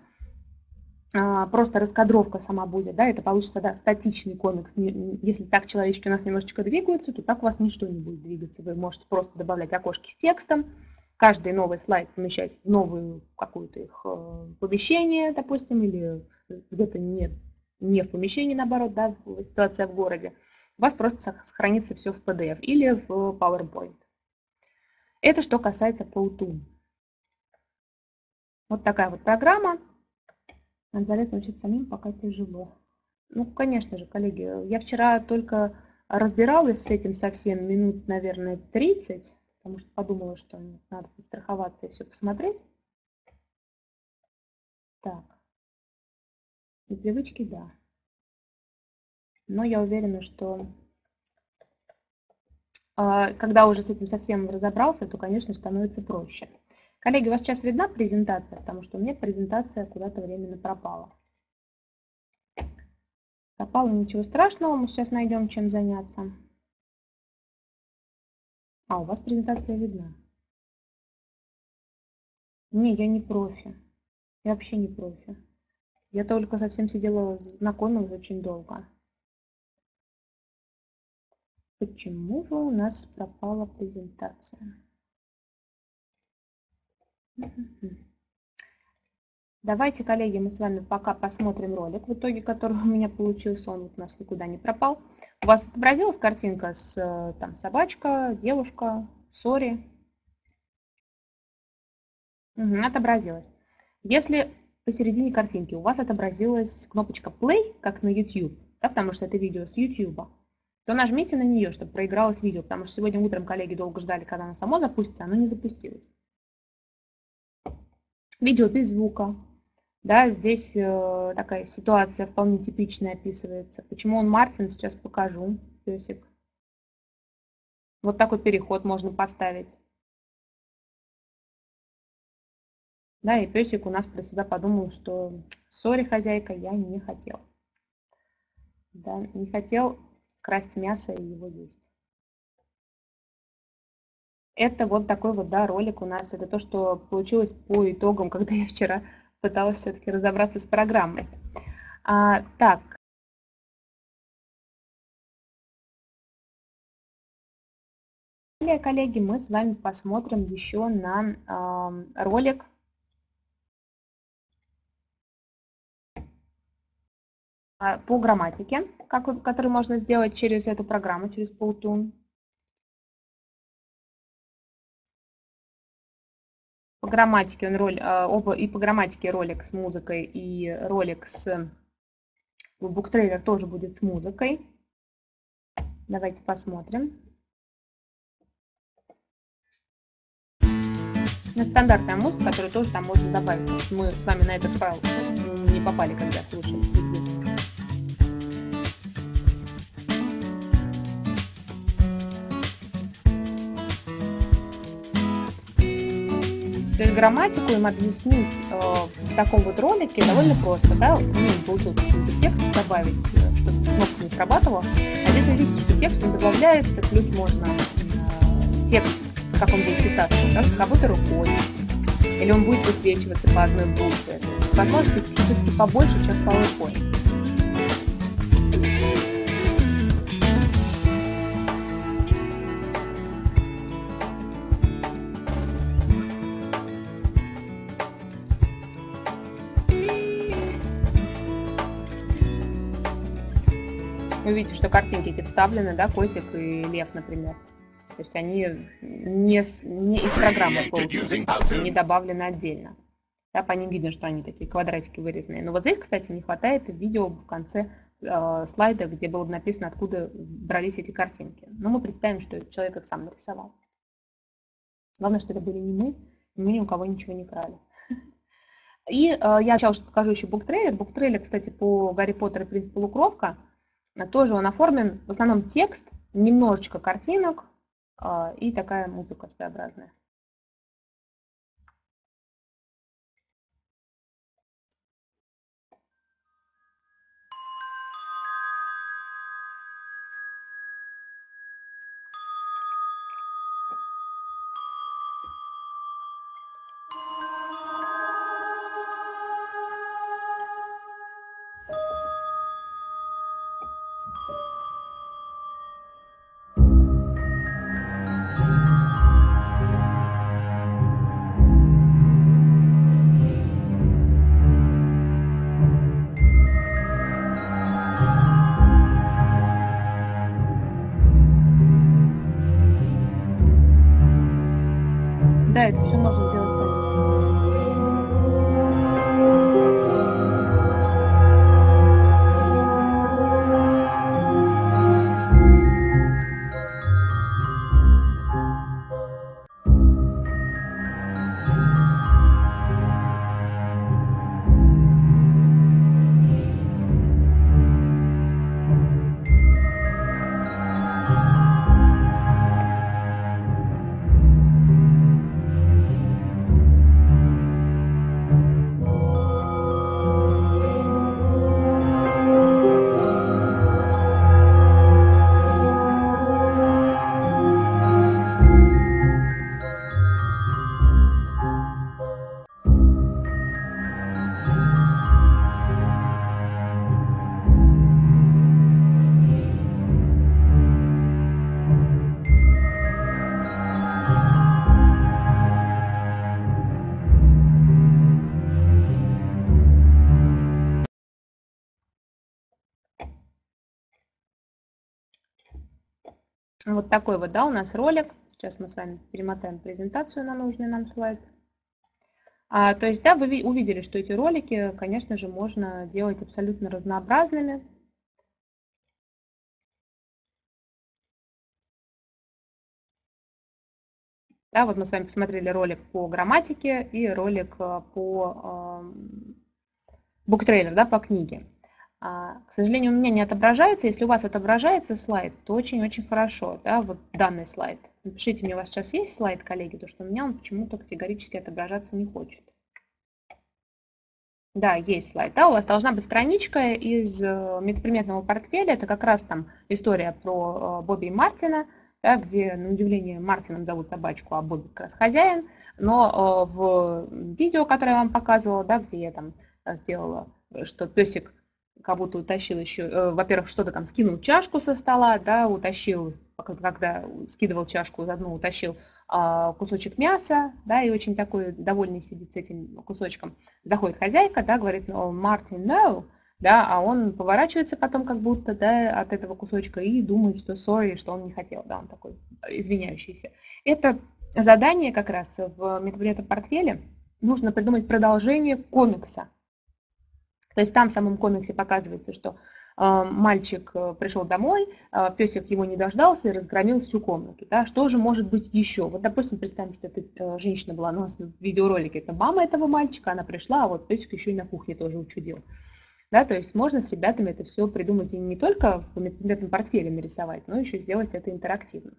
э, просто раскадровка сама будет. Да, это получится, да, статичный комикс. Если так человечки у нас немножечко двигаются, то так у вас ничто не будет двигаться. Вы можете просто добавлять окошки с текстом, каждый новый слайд помещать в новую какое-то их помещение, допустим, или где-то не, не в помещении, наоборот, да, ситуация в городе. У вас просто сохранится все в пи ди эф или в PowerPoint. Это что касается Powtoon. Вот такая вот программа. Надо залезть научиться самим, пока тяжело. Ну, конечно же, коллеги, я вчера только разбиралась с этим совсем минут, наверное, тридцать. Потому что подумала, что надо подстраховаться и все посмотреть. Так. Непривычки, да. Но я уверена, что когда уже с этим совсем разобрался, то, конечно, становится проще. Коллеги, у вас сейчас видна презентация? Потому что у меня презентация куда-то временно пропала. Пропала, ничего страшного, мы сейчас найдем, чем заняться. А, у вас презентация видна. Не, я не профи. Я вообще не профи. Я только совсем сидела, знакомилась очень долго. Почему же у нас пропала презентация? Давайте, коллеги, мы с вами пока посмотрим ролик, в итоге который у меня получился, он у нас никуда не пропал. У вас отобразилась картинка с там собачка, девушка, сори? Угу, отобразилась. Если посередине картинки у вас отобразилась кнопочка play, как на YouTube, да, потому что это видео с YouTube, то нажмите на нее, чтобы проигралось видео, потому что сегодня утром коллеги долго ждали, когда оно само запустится, оно не запустилось. Видео без звука. Да, здесь э, такая ситуация вполне типичная описывается. Почему он Мартин, сейчас покажу. Песик. Вот такой переход можно поставить. Да, и песик у нас про себя подумал, что сори, хозяйка, я не хотел. Да, не хотел красть мясо и его есть. Это вот такой вот, да, ролик у нас. Это то, что получилось по итогам, когда я вчера пыталась все-таки разобраться с программой. А, так. Далее, коллеги, мы с вами посмотрим еще на э, ролик по грамматике, как, который можно сделать через эту программу, через Powtoon. По грамматике он роль, оба и по грамматике ролик с музыкой, и ролик с буктрейлер тоже будет с музыкой. Давайте посмотрим. Это стандартная музыка, которую тоже там можно добавить. Мы с вами на этот файл не попали, когда слушали. То есть грамматику им объяснить э, в таком вот ролике довольно просто. Да? Вот мне не получилось какой-то текст добавить, что-то кнопка не срабатывала. А здесь вы видите, что текст не добавляется, плюс можно э, текст, как он будет писаться, да? Как будто рукой. Или он будет высвечиваться по одной букве. Возможности все-таки побольше, чем в PowerPoint. Вы видите, что картинки эти вставлены, да, котик и лев, например. То есть они не, не из программы Powtoon, не добавлены отдельно. Да, по ним видно, что они такие квадратики вырезанные. Но вот здесь, кстати, не хватает видео в конце э, слайда, где было написано, откуда брались эти картинки. Но мы представим, что человек их сам нарисовал. Главное, что это были не мы, мы ни у кого ничего не крали. И э, я сначала покажу еще буктрейлер. Буктрейлер, кстати, по Гарри Поттеру и принц полукровка. Тоже он оформлен, в основном текст, немножечко картинок э, и такая музыка своеобразная. Да, это все можно сделать сами. Вот такой вот, да, у нас ролик. Сейчас мы с вами перемотаем презентацию на нужный нам слайд. А, то есть, да, вы увидели, что эти ролики, конечно же, можно делать абсолютно разнообразными. Да, вот мы с вами посмотрели ролик по грамматике и ролик по э, буктрейлер, да, по книге. А, к сожалению, у меня не отображается. Если у вас отображается слайд, то очень-очень хорошо. Да, вот данный слайд. Напишите мне, у вас сейчас есть слайд, коллеги, то что у меня он почему-то категорически отображаться не хочет. Да, есть слайд. Да, у вас должна быть страничка из метапредметного портфеля. Это как раз там история про Бобби и Мартина, да, где, на удивление, Мартином зовут собачку, а Бобби как раз хозяин. Но в видео, которое я вам показывала, да, где я там сделала, что песик как будто утащил еще, во-первых, что-то там скинул чашку со стола, да, утащил, когда скидывал чашку, заодно утащил кусочек мяса, да, и очень такой довольный сидит с этим кусочком. Заходит хозяйка, да, говорит, ну, Мартин, no, да, а он поворачивается потом как будто, да, от этого кусочка и думает, что sorry, что он не хотел, да, он такой извиняющийся. Это задание как раз в метапредметном портфеле. Нужно придумать продолжение комикса. То есть там в самом комиксе показывается, что мальчик пришел домой, песик его не дождался и разгромил всю комнату. Да? Что же может быть еще? Вот, допустим, представьте, что эта женщина была у нас в видеоролике, это мама этого мальчика, она пришла, а вот песик еще и на кухне тоже учудил. Да, то есть можно с ребятами это все придумать и не только в метапредметном портфеле нарисовать, но еще сделать это интерактивно.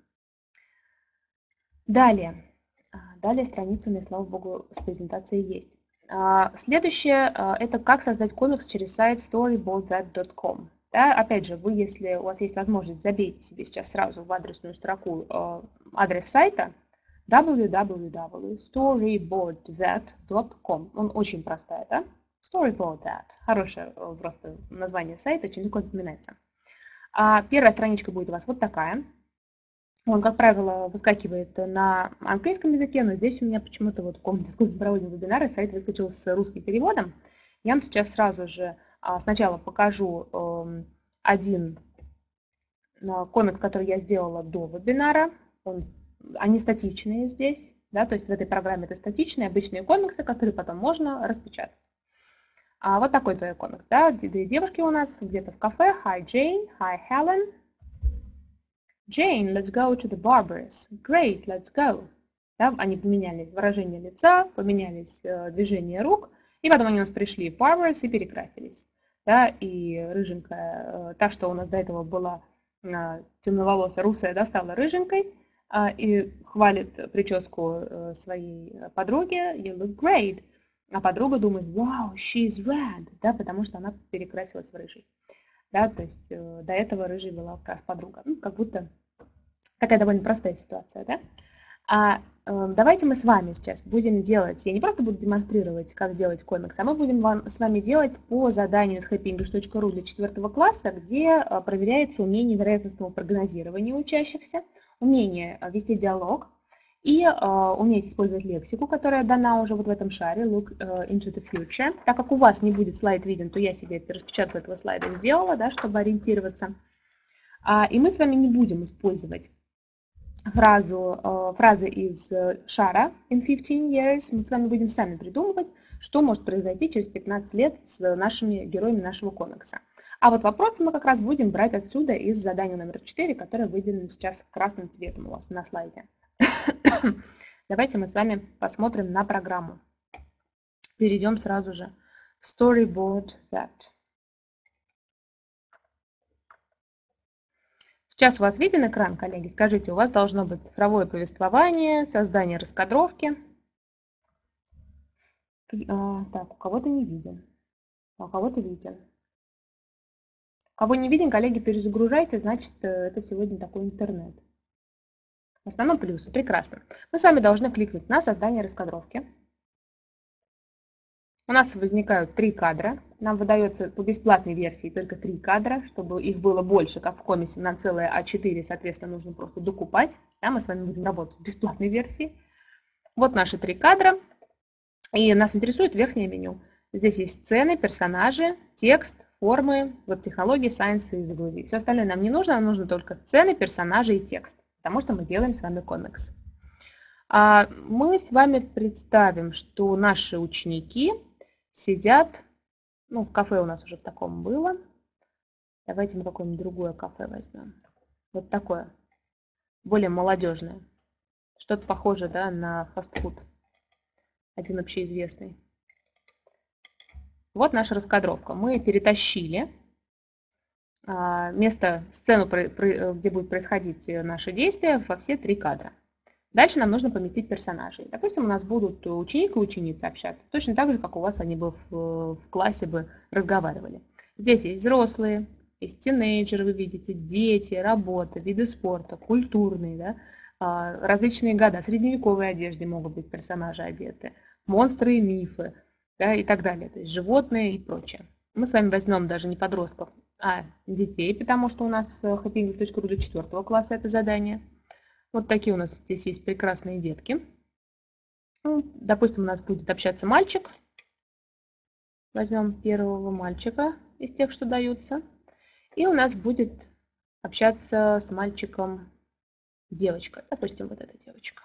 Далее. Далее страница у меня, слава богу, с презентацией есть. Следующее – это как создать комикс через сайт storyboard that dot com. Да, опять же, вы, если у вас есть возможность, забейте себе сейчас сразу в адресную строку адрес сайта дабл ю дабл ю дабл ю точка storyboard that dot com. Он очень простой, да? Storyboard that. Хорошее просто название сайта, очень легко запоминается. Первая страничка будет у вас вот такая. Он, как правило, выскакивает на английском языке, но здесь у меня почему-то вот в комнате проводим вебинары сайт выскочил с русским переводом. Я вам сейчас сразу же сначала покажу один комикс, который я сделала до вебинара. Он, они статичные здесь, да, то есть в этой программе это статичные обычные комиксы, которые потом можно распечатать. А вот такой твой комикс, да, две девушки у нас где-то в кафе. Hi Jane, hi Helen. Jane, let's go to the barber's. Great, let's go. Да, они поменяли выражение лица, поменялись э, движения рук, и потом они у нас пришли в barber's и перекрасились. Да, и рыженькая, э, та, что у нас до этого была э, темноволосая, русая, да, стала рыженькой, э, и хвалит прическу э, своей подруги. You look great. А подруга думает, wow, she's red, да, потому что она перекрасилась в рыжий. Да, то есть э, до этого рыжий была как раз подруга. Ну, как будто такая довольно простая ситуация, да? А э, давайте мы с вами сейчас будем делать, я не просто буду демонстрировать, как делать комикс, а мы будем вам, с вами делать по заданию с happy english точка ru для четвертого класса, где э, проверяется умение вероятностного прогнозирования учащихся, умение э, вести диалог и э, уметь использовать лексику, которая дана уже вот в этом шаре, look uh, into the future. Так как у вас не будет слайд виден, то я себе распечатку этого слайда сделала, да, чтобы ориентироваться. А, и мы с вами не будем использовать фразу, э, фразы из шара in fifteen years. Мы с вами будем сами придумывать, что может произойти через пятнадцать лет с нашими героями нашего комикса. А вот вопросы мы как раз будем брать отсюда из задания номер четыре, которое выделено сейчас красным цветом у вас на слайде. Давайте мы с вами посмотрим на программу. Перейдем сразу же в Storyboard that. Сейчас у вас виден экран, коллеги? Скажите, у вас должно быть цифровое повествование, создание раскадровки. А, так, у кого-то не виден. А у кого-то виден. Кого не виден, коллеги, перезагружайте, значит, это сегодня такой интернет. В основном плюсы. Прекрасно. Мы с вами должны кликнуть на создание раскадровки. У нас возникают три кадра. Нам выдается по бесплатной версии только три кадра. Чтобы их было больше, как в комиксе, на целое а четыре, соответственно, нужно просто докупать. Да, мы с вами будем работать в бесплатной версии. Вот наши три кадра. И нас интересует верхнее меню. Здесь есть сцены, персонажи, текст, формы, веб-технологии, сайенс и загрузить. Все остальное нам не нужно, нам нужно только сцены, персонажи и текст. Потому что мы делаем с вами комикс. Мы с вами представим, что наши ученики сидят, ну, в кафе у нас уже в таком было. Давайте мы какое-нибудь другое кафе возьмем. Вот такое, более молодежное. Что-то похожее, да, на фастфуд. Один общеизвестный. Вот наша раскадровка. Мы перетащили место, сцену, где будет происходить наши действия, во все три кадра. Дальше нам нужно поместить персонажей. Допустим, у нас будут ученик и ученица общаться, точно так же, как у вас они бы в, в классе бы разговаривали. Здесь есть взрослые, есть тинейджеры, вы видите, дети, работа, виды спорта, культурные, да, различные года, средневековой одежде могут быть персонажи одеты, монстры и мифы, да, и так далее, то есть животные и прочее. Мы с вами возьмем даже не подростков, а детей, потому что у нас хэппи инглиш точка ру для четвёртого класса это задание. Вот такие у нас здесь есть прекрасные детки. Ну, допустим, у нас будет общаться мальчик. Возьмем первого мальчика из тех, что даются. И у нас будет общаться с мальчиком девочка. Допустим, вот эта девочка.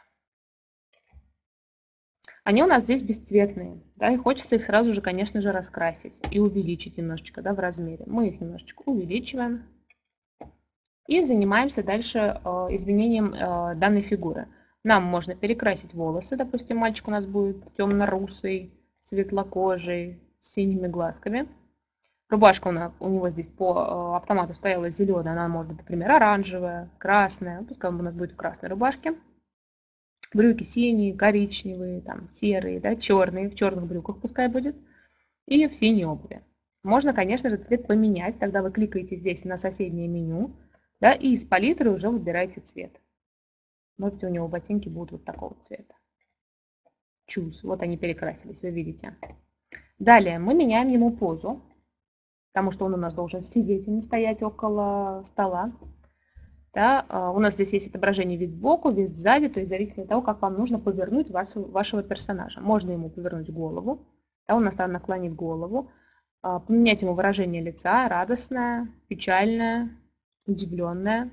Они у нас здесь бесцветные, да, и хочется их сразу же, конечно же, раскрасить и увеличить немножечко, да, в размере. Мы их немножечко увеличиваем. И занимаемся дальше изменением данной фигуры. Нам можно перекрасить волосы. Допустим, мальчик у нас будет темно-русый, светлокожий, с синими глазками. Рубашка у, нас, у него здесь по автомату стояла зеленая. Она может быть, например, оранжевая, красная. Пускай у нас будет в красной рубашке. Брюки синие, коричневые, там, серые, да, черные. В черных брюках пускай будет. И в синей обуви. Можно, конечно же, цвет поменять. Тогда вы кликаете здесь на соседнее меню. Да, и из палитры уже выбираете цвет. Можете, у него ботинки будут вот такого цвета. Choose. Вот они перекрасились, вы видите. Далее мы меняем ему позу, потому что он у нас должен сидеть, а не стоять около стола. Да, у нас здесь есть отображение вид сбоку, вид сзади, то есть зависит от того, как вам нужно повернуть вашего, вашего персонажа. Можно ему повернуть голову, да, он у нас там наклонит голову, поменять ему выражение лица, радостное, печальное, удивленная.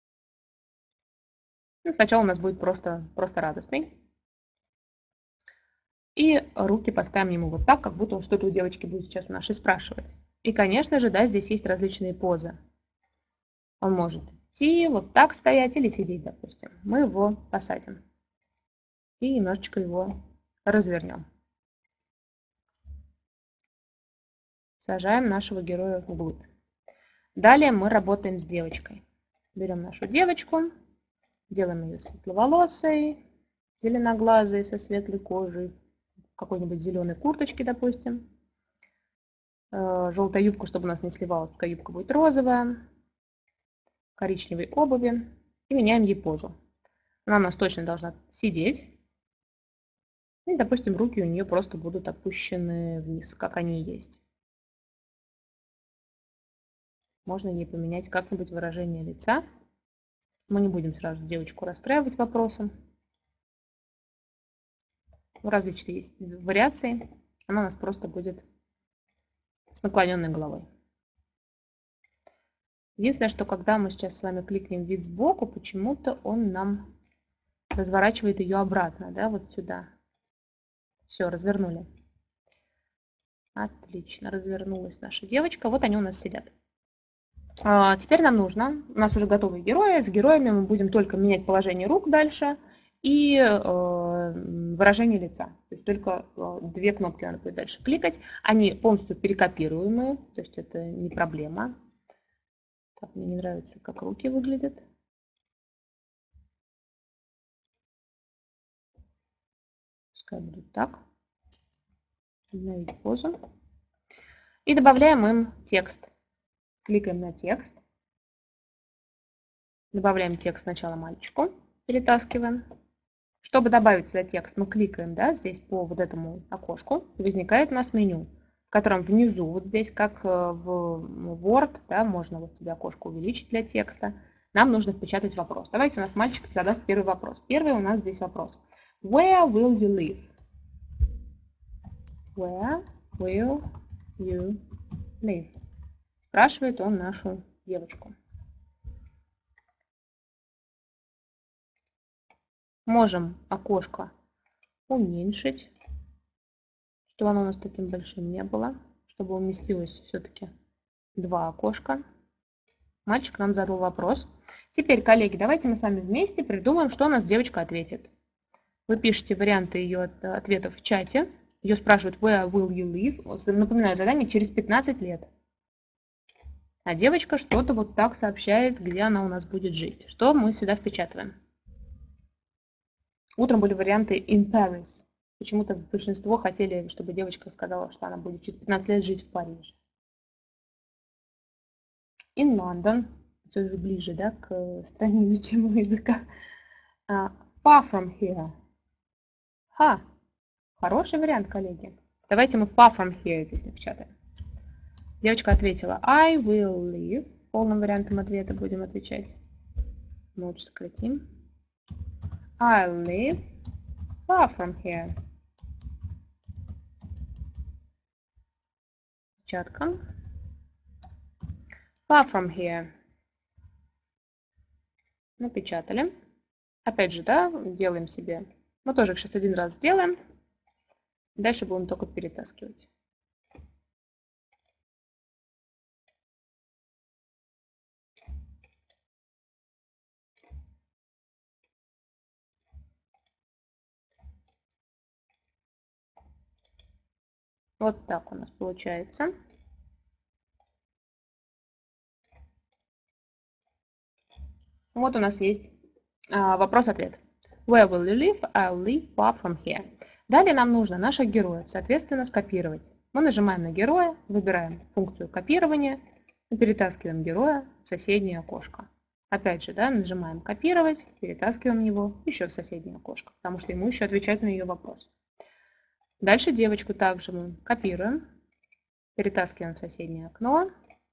Ну, сначала у нас будет просто, просто радостный. И руки поставим ему вот так, как будто он что-то у девочки будет сейчас у нашей спрашивать. И, конечно же, да, здесь есть различные позы. Он может идти, вот так стоять или сидеть, допустим. Мы его посадим. И немножечко его развернем. Сажаем нашего героя вглубь. Далее мы работаем с девочкой. Берем нашу девочку. Делаем ее светловолосой, зеленоглазой, со светлой кожей, какой-нибудь зеленой курточки, допустим. Желтая юбка, чтобы у нас не сливалась, пока юбка будет розовая. Коричневой обуви. И меняем ей позу. Она у нас точно должна сидеть. И, допустим, руки у нее просто будут опущены вниз, как они и есть. Можно ей поменять как-нибудь выражение лица. Мы не будем сразу девочку расстраивать вопросом. Различные есть вариации. Она у нас просто будет с наклоненной головой. Единственное, что когда мы сейчас с вами кликнем вид сбоку, почему-то он нам разворачивает ее обратно, да, вот сюда. Все, развернули. Отлично, развернулась наша девочка. Вот они у нас сидят. А, теперь нам нужно, у нас уже готовые герои, с героями мы будем только менять положение рук дальше и э, выражение лица. То есть только э, две кнопки надо будет дальше кликать. Они полностью перекопируемые, то есть это не проблема. Так, мне не нравится, как руки выглядят. Пускай будет так. Обновить позу. И добавляем им текст. Кликаем на текст. Добавляем текст сначала мальчику. Перетаскиваем. Чтобы добавить сюда текст, мы кликаем, да, здесь по вот этому окошку. И возникает у нас меню, в котором внизу, вот здесь, как в Word, да, можно вот себе окошко увеличить для текста. Нам нужно впечатать вопрос. Давайте у нас мальчик задаст первый вопрос. Первый у нас здесь вопрос. Where will you live? Where will you live? Спрашивает он нашу девочку. Можем окошко уменьшить, чтобы оно у нас таким большим не было, чтобы уместилось все-таки два окошка. Мальчик нам задал вопрос. Теперь, коллеги, давайте мы с вами вместе придумаем, что у нас девочка ответит. Вы пишете варианты ее ответов в чате. Ее спрашивают where will you live? Напоминаю, задание через пятнадцать лет. А девочка что-то вот так сообщает, где она у нас будет жить. Что мы сюда впечатываем? Утром были варианты in Paris. Почему-то большинство хотели, чтобы девочка сказала, что она будет через пятнадцать лет жить в Париже. In London. Это уже ближе, да, к стране изучаемого языка. Uh, far from here. Ха. Хороший вариант, коллеги. Давайте мы far from here здесь напечатаем. Девочка ответила I will live. Полным вариантом ответа будем отвечать. Мы лучше сократим. I live far from here. Печатка. Far from here. Напечатали. Опять же, да, делаем себе. Мы тоже их сейчас один раз сделаем. Дальше будем только перетаскивать. Вот так у нас получается. Вот у нас есть а, вопрос-ответ. Where will you live? I'll live far from here. Далее нам нужно наших героев, соответственно, скопировать. Мы нажимаем на героя, выбираем функцию копирования и перетаскиваем героя в соседнее окошко. Опять же, да, нажимаем копировать, перетаскиваем его еще в соседнее окошко, потому что ему еще отвечать на ее вопрос. Дальше девочку также мы копируем, перетаскиваем в соседнее окно,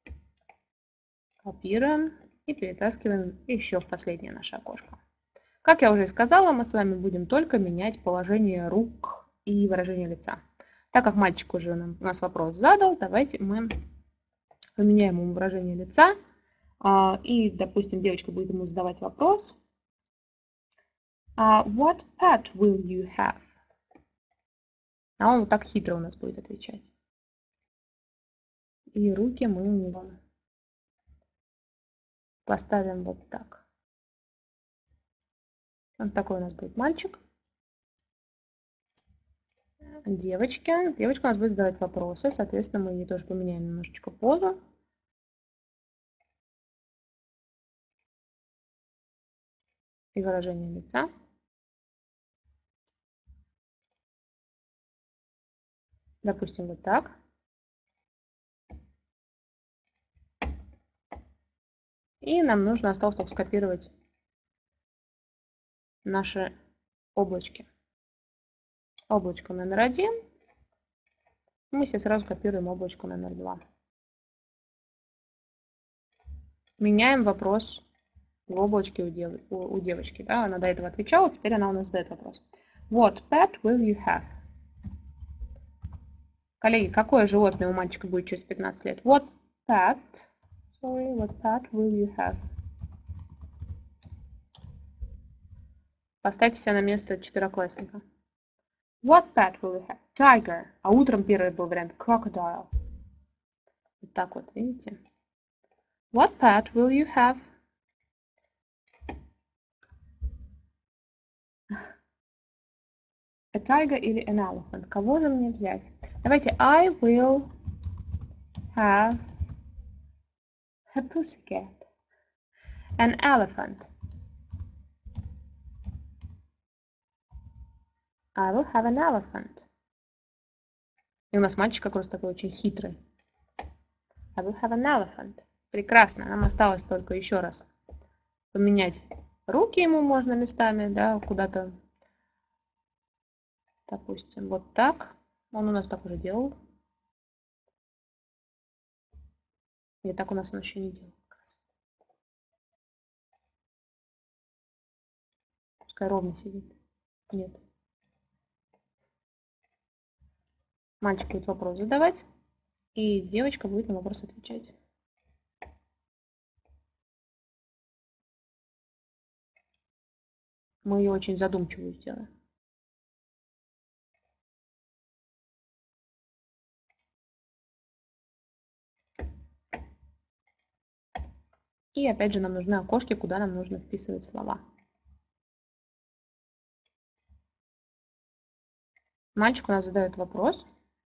копируем и перетаскиваем еще в последнее наше окошко. Как я уже сказала, мы с вами будем только менять положение рук и выражение лица. Так как мальчик уже нам, у нас вопрос задал, давайте мы поменяем ему выражение лица. И, допустим, девочка будет ему задавать вопрос. What pet will you have? А он вот так хитро у нас будет отвечать. И руки мы у него поставим вот так. Вот такой у нас будет мальчик. Девочки. Девочка у нас будет задавать вопросы. Соответственно, мы ей тоже поменяем немножечко позу. И выражение лица. Допустим, вот так. И нам нужно осталось только скопировать наши облачки. Облачко номер один. Мы сейчас сразу копируем облачко номер два. Меняем вопрос в облачке у, дев... у девочки. Да? Она до этого отвечала, теперь она у нас задает вопрос. What pet will you have? Коллеги, какое животное у мальчика будет через пятнадцать лет? What pet, sorry, what pet will you have? Поставьте себя на место четвероклассника. What pet will you have? Tiger. А утром первый был вариант crocodile. Вот так вот, видите? What pet will you have? A tiger или an elephant? Кого же мне взять? Давайте I will have a pussycat. An elephant. I will have an elephant. И у нас мальчик как раз такой очень хитрый. I will have an elephant. Прекрасно. Нам осталось только еще раз поменять руки ему можно местами, да, куда-то. Допустим, вот так. Он у нас так уже делал. И так у нас он еще не делал. Пускай ровно сидит. Нет. Мальчик будет вопрос задавать, и девочка будет на вопрос отвечать. Мы ее очень задумчивую сделаем. И опять же нам нужны окошки, куда нам нужно вписывать слова. Мальчик у нас задает вопрос.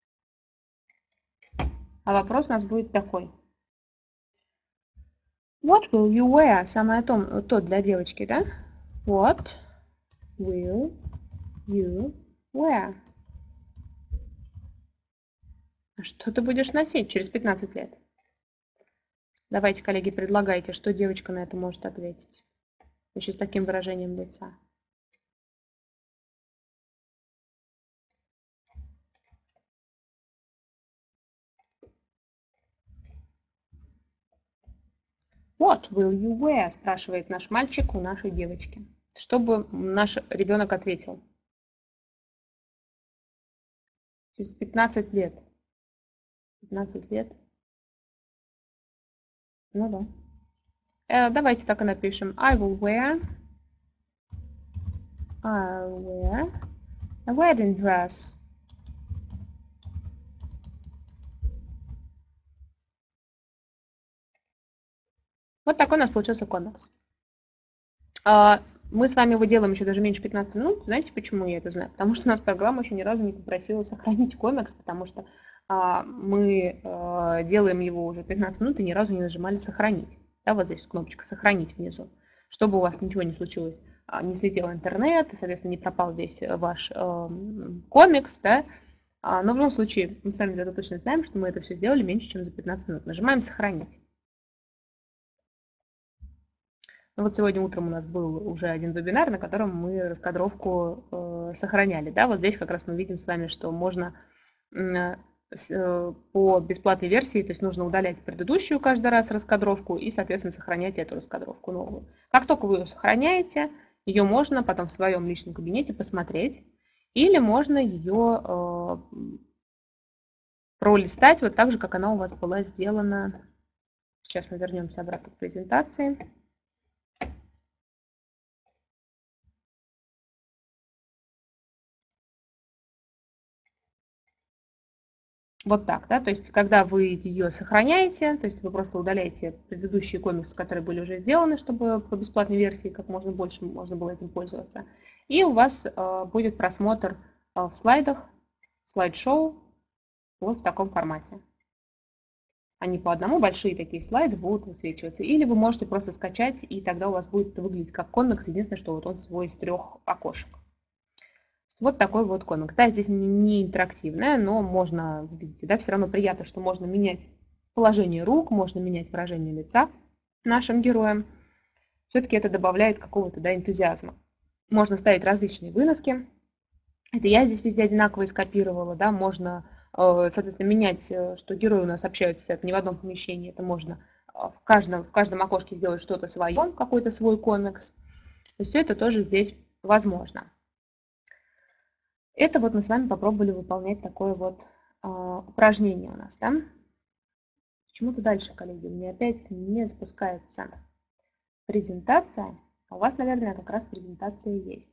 А вопрос у нас будет такой. What will you wear? Самое то, то для девочки, да? What will you wear? Что ты будешь носить через пятнадцать лет? Давайте, коллеги, предлагайте, что девочка на это может ответить. Еще с таким выражением лица. What will you wear? Спрашивает наш мальчик у нашей девочки. Что бы наш ребенок ответил? Через пятнадцать лет. пятнадцать лет. Ну да. Э, давайте так и напишем. I will wear, I'll wear a wedding dress. Вот такой у нас получился комикс. А, мы с вами его делаем еще даже меньше пятнадцати минут. Знаете, почему я это знаю? Потому что у нас программа еще ни разу не попросила сохранить комикс, потому что а, мы а, делаем его уже пятнадцать минут и ни разу не нажимали «Сохранить». Да, вот здесь кнопочка «Сохранить» внизу. Чтобы у вас ничего не случилось, а, не слетел интернет, и, соответственно, не пропал весь ваш а, комикс, да. А, но в любом случае, мы с вами зато точно знаем, что мы это все сделали меньше, чем за пятнадцать минут. Нажимаем «Сохранить». Ну вот сегодня утром у нас был уже один вебинар, на котором мы раскадровку э, сохраняли. Да, вот здесь как раз мы видим с вами, что можно э, э, по бесплатной версии, то есть нужно удалять предыдущую каждый раз раскадровку и, соответственно, сохранять эту раскадровку новую. Как только вы ее сохраняете, ее можно потом в своем личном кабинете посмотреть, или можно ее э, пролистать вот так же, как она у вас была сделана. Сейчас мы вернемся обратно к презентации. Вот так, да, то есть когда вы ее сохраняете, то есть вы просто удаляете предыдущие комиксы, которые были уже сделаны, чтобы по бесплатной версии как можно больше можно было этим пользоваться. И у вас э, будет просмотр э, в слайдах, слайд-шоу вот в таком формате. Они по одному, большие такие слайды будут высвечиваться. Или вы можете просто скачать, и тогда у вас будет выглядеть как комикс, единственное, что вот он всего из трех окошек. Вот такой вот комикс. Да, здесь не интерактивная, но можно, видите, да, все равно приятно, что можно менять положение рук, можно менять выражение лица нашим героям. Все-таки это добавляет какого-то, да, энтузиазма. Можно ставить различные выноски. Это я здесь везде одинаково скопировала, да, можно, соответственно, менять, что герои у нас общаются это не в одном помещении, это можно в каждом, в каждом окошке сделать что-то свое, какой-то свой комикс. То есть все это тоже здесь возможно. Это вот мы с вами попробовали выполнять такое вот э, упражнение у нас, да? Почему-то дальше, коллеги, у меня опять не запускается презентация. А у вас, наверное, как раз презентация есть.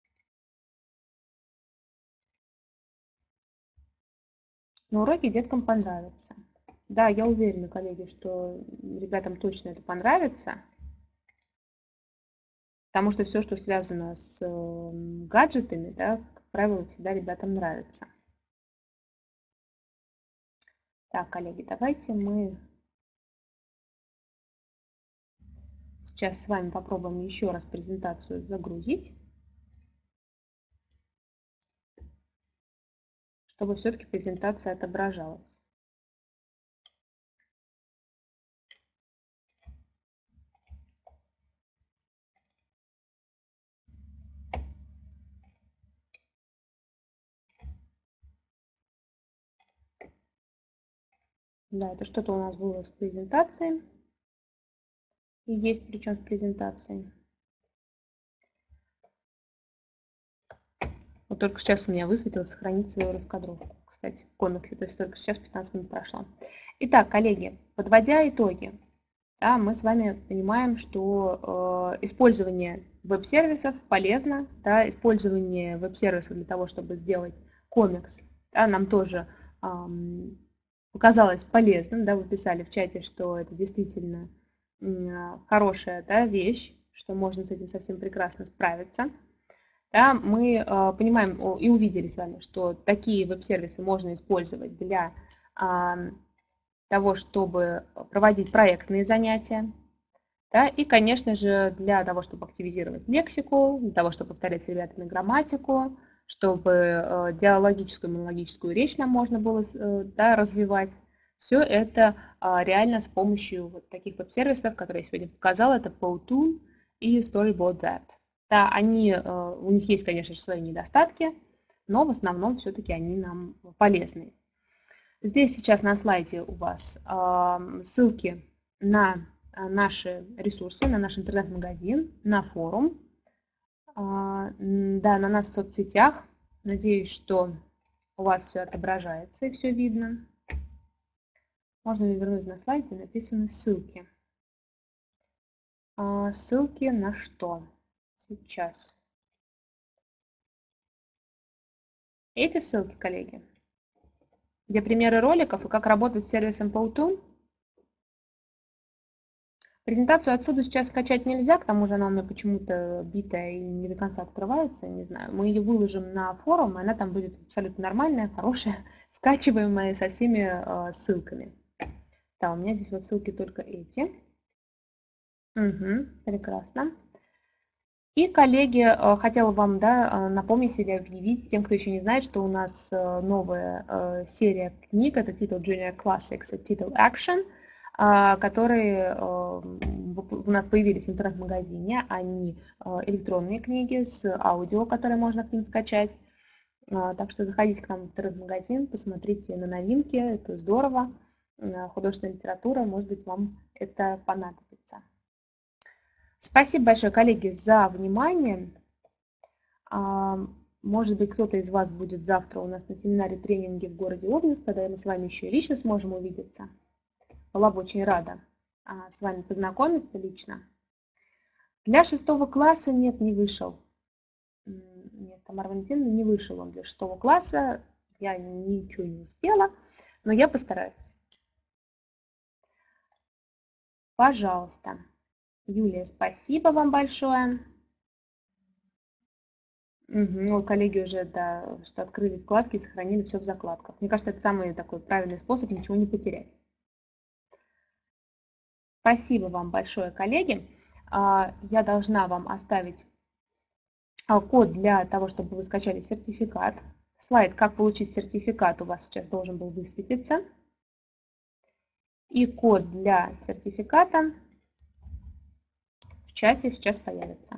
Но уроки деткам понравятся. Да, я уверена, коллеги, что ребятам точно это понравится. Потому что все, что связано с гаджетами, да, как правило, всегда ребятам нравится. Так, коллеги, давайте мы сейчас с вами попробуем еще раз презентацию загрузить, чтобы все-таки презентация отображалась. Да, это что-то у нас было с презентацией. И есть причем в презентации. Вот только сейчас у меня высветилось сохранить свою раскадровку. Кстати, в комиксе, то есть только сейчас пятнадцать минут прошло. Итак, коллеги, подводя итоги, да, мы с вами понимаем, что э, использование веб-сервисов полезно. Да, использование веб-сервисов для того, чтобы сделать комикс, да, нам тоже э, показалось полезным. Да, вы писали в чате, что это действительно э, хорошая, да, вещь, что можно с этим совсем прекрасно справиться. Да, мы э, понимаем и увидели с вами, что такие веб-сервисы можно использовать для э, того, чтобы проводить проектные занятия. Да, и, конечно же, для того, чтобы активизировать лексику, для того, чтобы повторять с ребятами грамматику, чтобы э, диалогическую, монологическую речь нам можно было э, да, развивать. Все это э, реально с помощью вот таких веб-сервисов, которые я сегодня показала. Это Powtoon и Storyboard That. Да, они, э, у них есть, конечно же, свои недостатки, но в основном все-таки они нам полезны. Здесь сейчас на слайде у вас э, ссылки на наши ресурсы, на наш интернет-магазин, на форум, да, на нас в соцсетях. Надеюсь, что у вас все отображается и все видно. Можно вернуть на слайд, где написаны ссылки. Ссылки на что? Сейчас. Эти ссылки, коллеги, где примеры роликов и как работать с сервисом Powtoon. Презентацию отсюда сейчас скачать нельзя, к тому же она у меня почему-то битая и не до конца открывается, не знаю. Мы ее выложим на форум, и она там будет абсолютно нормальная, хорошая, скачиваемая со всеми э, ссылками. Да, у меня здесь вот ссылки только эти. Угу, прекрасно. И, коллеги, э, хотела вам да, напомнить или объявить тем, кто еще не знает, что у нас э, новая э, серия книг, это Title Junior Classics и Title Action, которые у нас появились в интернет-магазине. Они электронные книги с аудио, которые можно к ним скачать. Так что заходите к нам в интернет-магазин, посмотрите на новинки, это здорово. Художественная литература, может быть, вам это понадобится. Спасибо большое, коллеги, за внимание. Может быть, кто-то из вас будет завтра у нас на семинаре-тренинге в городе Обнинск, тогда мы с вами еще и лично сможем увидеться. Была бы очень рада а, с вами познакомиться лично. Для шестого класса нет, не вышел. Нет, Тамара Валентиновна, не вышел он для шестого класса. Я ничего не успела, но я постараюсь. Пожалуйста. Юлия, спасибо вам большое. Угу, коллеги уже, да, что открыли вкладки и сохранили все в закладках. Мне кажется, это самый такой правильный способ ничего не потерять. Спасибо вам большое, коллеги. Я должна вам оставить код для того, чтобы вы скачали сертификат. Слайд «Как получить сертификат» у вас сейчас должен был высветиться. И код для сертификата в чате сейчас появится.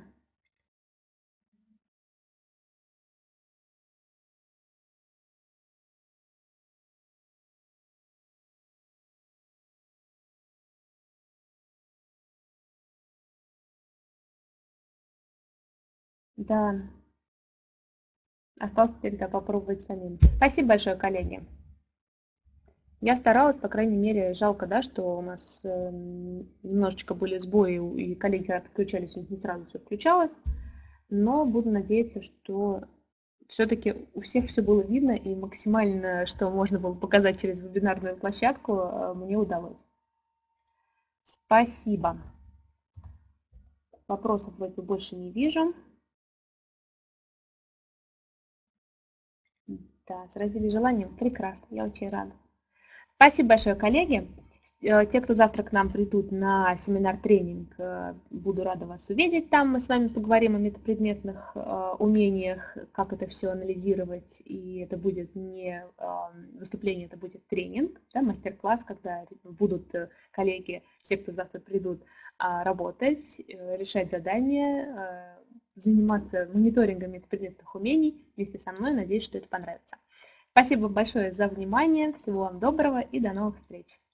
Да, осталось теперь да, попробовать самим. Спасибо большое, коллеги. Я старалась, по крайней мере, жалко, да, что у нас э, немножечко были сбои, и коллеги отключались, не сразу все включалось. Но буду надеяться, что все-таки у всех все было видно, и максимально, что можно было показать через вебинарную площадку, мне удалось. Спасибо. Вопросов вроде бы больше не вижу. Да, сразили желанием. Прекрасно, я очень рада. Спасибо большое, коллеги. Те, кто завтра к нам придут на семинар-тренинг, буду рада вас увидеть. Там мы с вами поговорим о метапредметных умениях, как это все анализировать. И это будет не выступление, это будет тренинг, да, мастер-класс, когда будут коллеги, все, кто завтра придут, работать, решать задания, заниматься мониторингом метапредметных умений вместе со мной. Надеюсь, что это понравится. Спасибо большое за внимание. Всего вам доброго и до новых встреч.